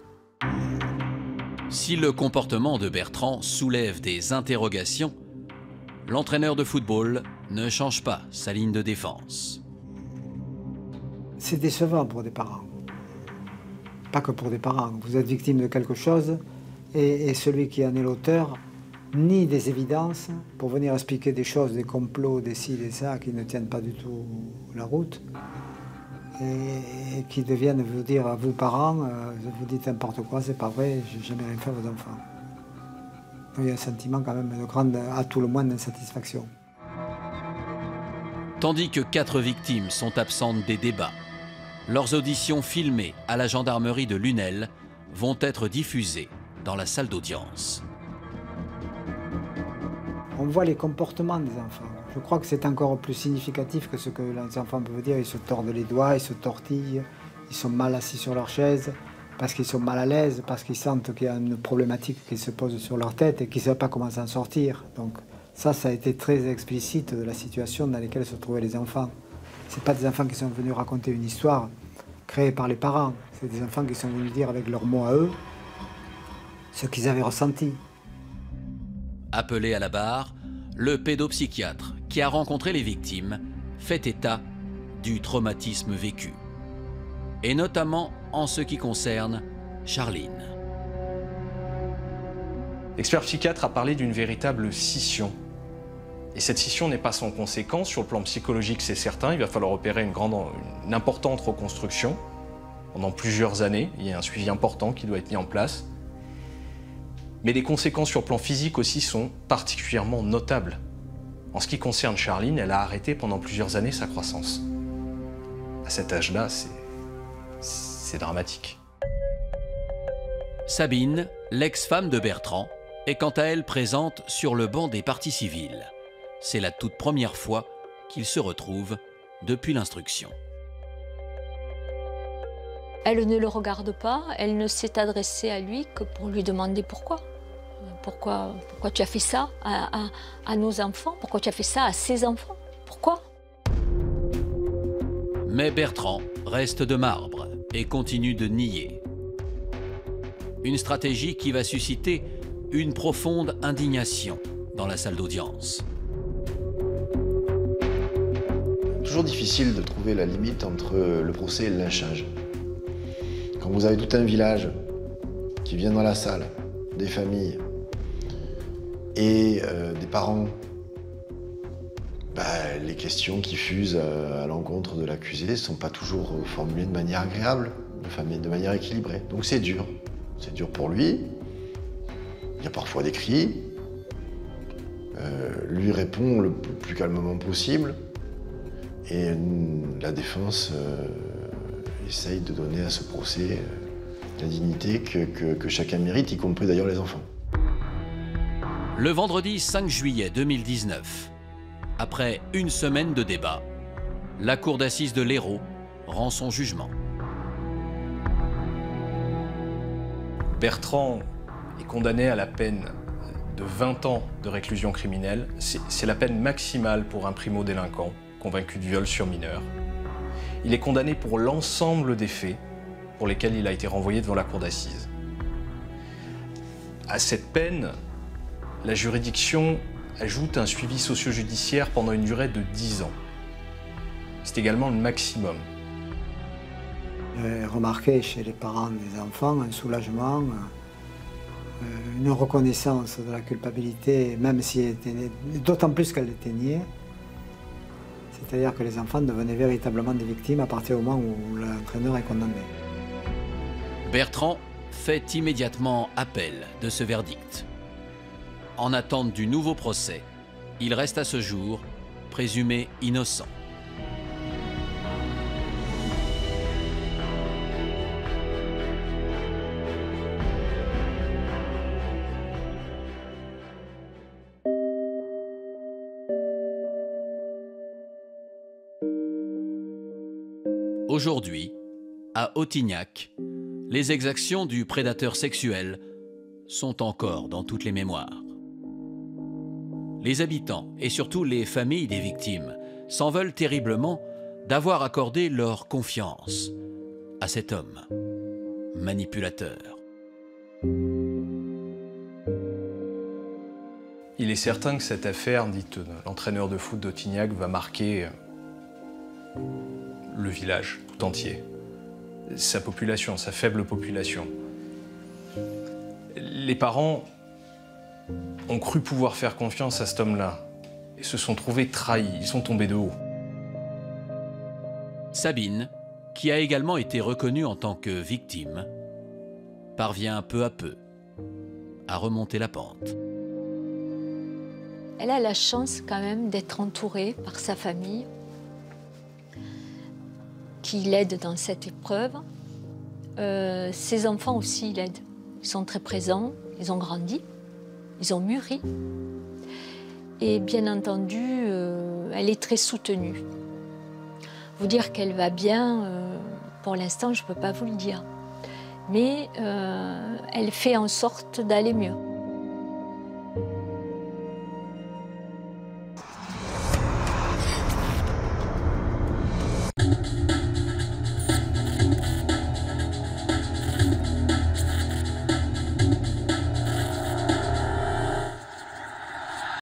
Si le comportement de Bertrand soulève des interrogations, l'entraîneur de football ne change pas sa ligne de défense. C'est décevant pour des parents. Pas que pour des parents. Vous êtes victime de quelque chose et, et celui qui en est l'auteur nie des évidences pour venir expliquer des choses, des complots, des ci, des ça qui ne tiennent pas du tout la route. et, et qui deviennent vous dire à vous parents, euh, vous dites n'importe quoi, c'est pas vrai, j'ai jamais rien fait à vos enfants. Donc il y a un sentiment quand même de grande, à tout le moins, d'insatisfaction. Tandis que quatre victimes sont absentes des débats, leurs auditions filmées à la gendarmerie de Lunel vont être diffusées dans la salle d'audience. On voit les comportements des enfants. Je crois que c'est encore plus significatif que ce que les enfants peuvent dire. Ils se tordent les doigts, ils se tortillent, ils sont mal assis sur leur chaise, parce qu'ils sont mal à l'aise, parce qu'ils sentent qu'il y a une problématique qui se pose sur leur tête et qu'ils ne savent pas comment s'en sortir. Donc ça, ça a été très explicite de la situation dans laquelle se trouvaient les enfants. Ce ne sont pas des enfants qui sont venus raconter une histoire créée par les parents. C'est des enfants qui sont venus dire avec leurs mots à eux ce qu'ils avaient ressenti. Appelé à la barre, le pédopsychiatre qui a rencontré les victimes fait état du traumatisme vécu. Et notamment en ce qui concerne Charline. L'expert psychiatre a parlé d'une véritable scission. Et cette scission n'est pas sans conséquence. Sur le plan psychologique, c'est certain, il va falloir opérer une, grande, une importante reconstruction. Pendant plusieurs années, il y a un suivi important qui doit être mis en place. Mais les conséquences sur le plan physique aussi sont particulièrement notables. En ce qui concerne Charline, elle a arrêté pendant plusieurs années sa croissance. À cet âge-là, c'est dramatique. Sabine, l'ex-femme de Bertrand, est quant à elle présente sur le banc des parties civiles. C'est la toute première fois qu'ils se retrouvent depuis l'instruction. Elle ne le regarde pas, elle ne s'est adressée à lui que pour lui demander pourquoi. Pourquoi, pourquoi tu as fait ça à, à, à nos enfants? Pourquoi tu as fait ça à ses enfants? Pourquoi? Mais Bertrand reste de marbre et continue de nier. Une stratégie qui va susciter une profonde indignation dans la salle d'audience. Toujours difficile de trouver la limite entre le procès et le lynchage. Quand vous avez tout un village qui vient dans la salle, des familles et euh, des parents, bah, les questions qui fusent à, à l'encontre de l'accusé ne sont pas toujours formulées de manière agréable, de, de manière équilibrée. Donc c'est dur. C'est dur pour lui. Il y a parfois des cris. Euh, lui répond le plus calmement possible. Et la défense euh, essaye de donner à ce procès euh, la dignité que, que, que chacun mérite, y compris d'ailleurs les enfants. Le vendredi cinq juillet deux mille dix-neuf, après une semaine de débat, la cour d'assises de l'Hérault rend son jugement. Bertrand est condamné à la peine de vingt ans de réclusion criminelle. C'est la peine maximale pour un primo-délinquant convaincu de viol sur mineur. Il est condamné pour l'ensemble des faits pour lesquels il a été renvoyé devant la cour d'assises. À cette peine, la juridiction ajoute un suivi socio-judiciaire pendant une durée de dix ans. C'est également le maximum. J'ai remarqué chez les parents des enfants un soulagement, une reconnaissance de la culpabilité, même si elle était d'autant plus qu'elle était niée. C'est-à-dire que les enfants devenaient véritablement des victimes à partir du moment où l'entraîneur est condamné. Bertrand fait immédiatement appel de ce verdict. En attente du nouveau procès, il reste à ce jour présumé innocent. Aujourd'hui, à Autignac, les exactions du prédateur sexuel sont encore dans toutes les mémoires. Les habitants et surtout les familles des victimes s'en veulent terriblement d'avoir accordé leur confiance à cet homme manipulateur. Il est certain que cette affaire, dite l'entraîneur de foot d'Autignac, va marquer le village tout entier, sa population, sa faible population. Les parents ont cru pouvoir faire confiance à cet homme-là et se sont trouvés trahis, ils sont tombés de haut. Sabine qui a également été reconnue en tant que victime, parvient peu à peu à remonter la pente. Elle a la chance quand même d'être entourée par sa famille qui l'aide dans cette épreuve. Euh, ses enfants aussi l'aident. Ils sont très présents, ils ont grandi, ils ont mûri. Et bien entendu, euh, elle est très soutenue. Vous dire qu'elle va bien, euh, pour l'instant, je ne peux pas vous le dire. Mais euh, elle fait en sorte d'aller mieux.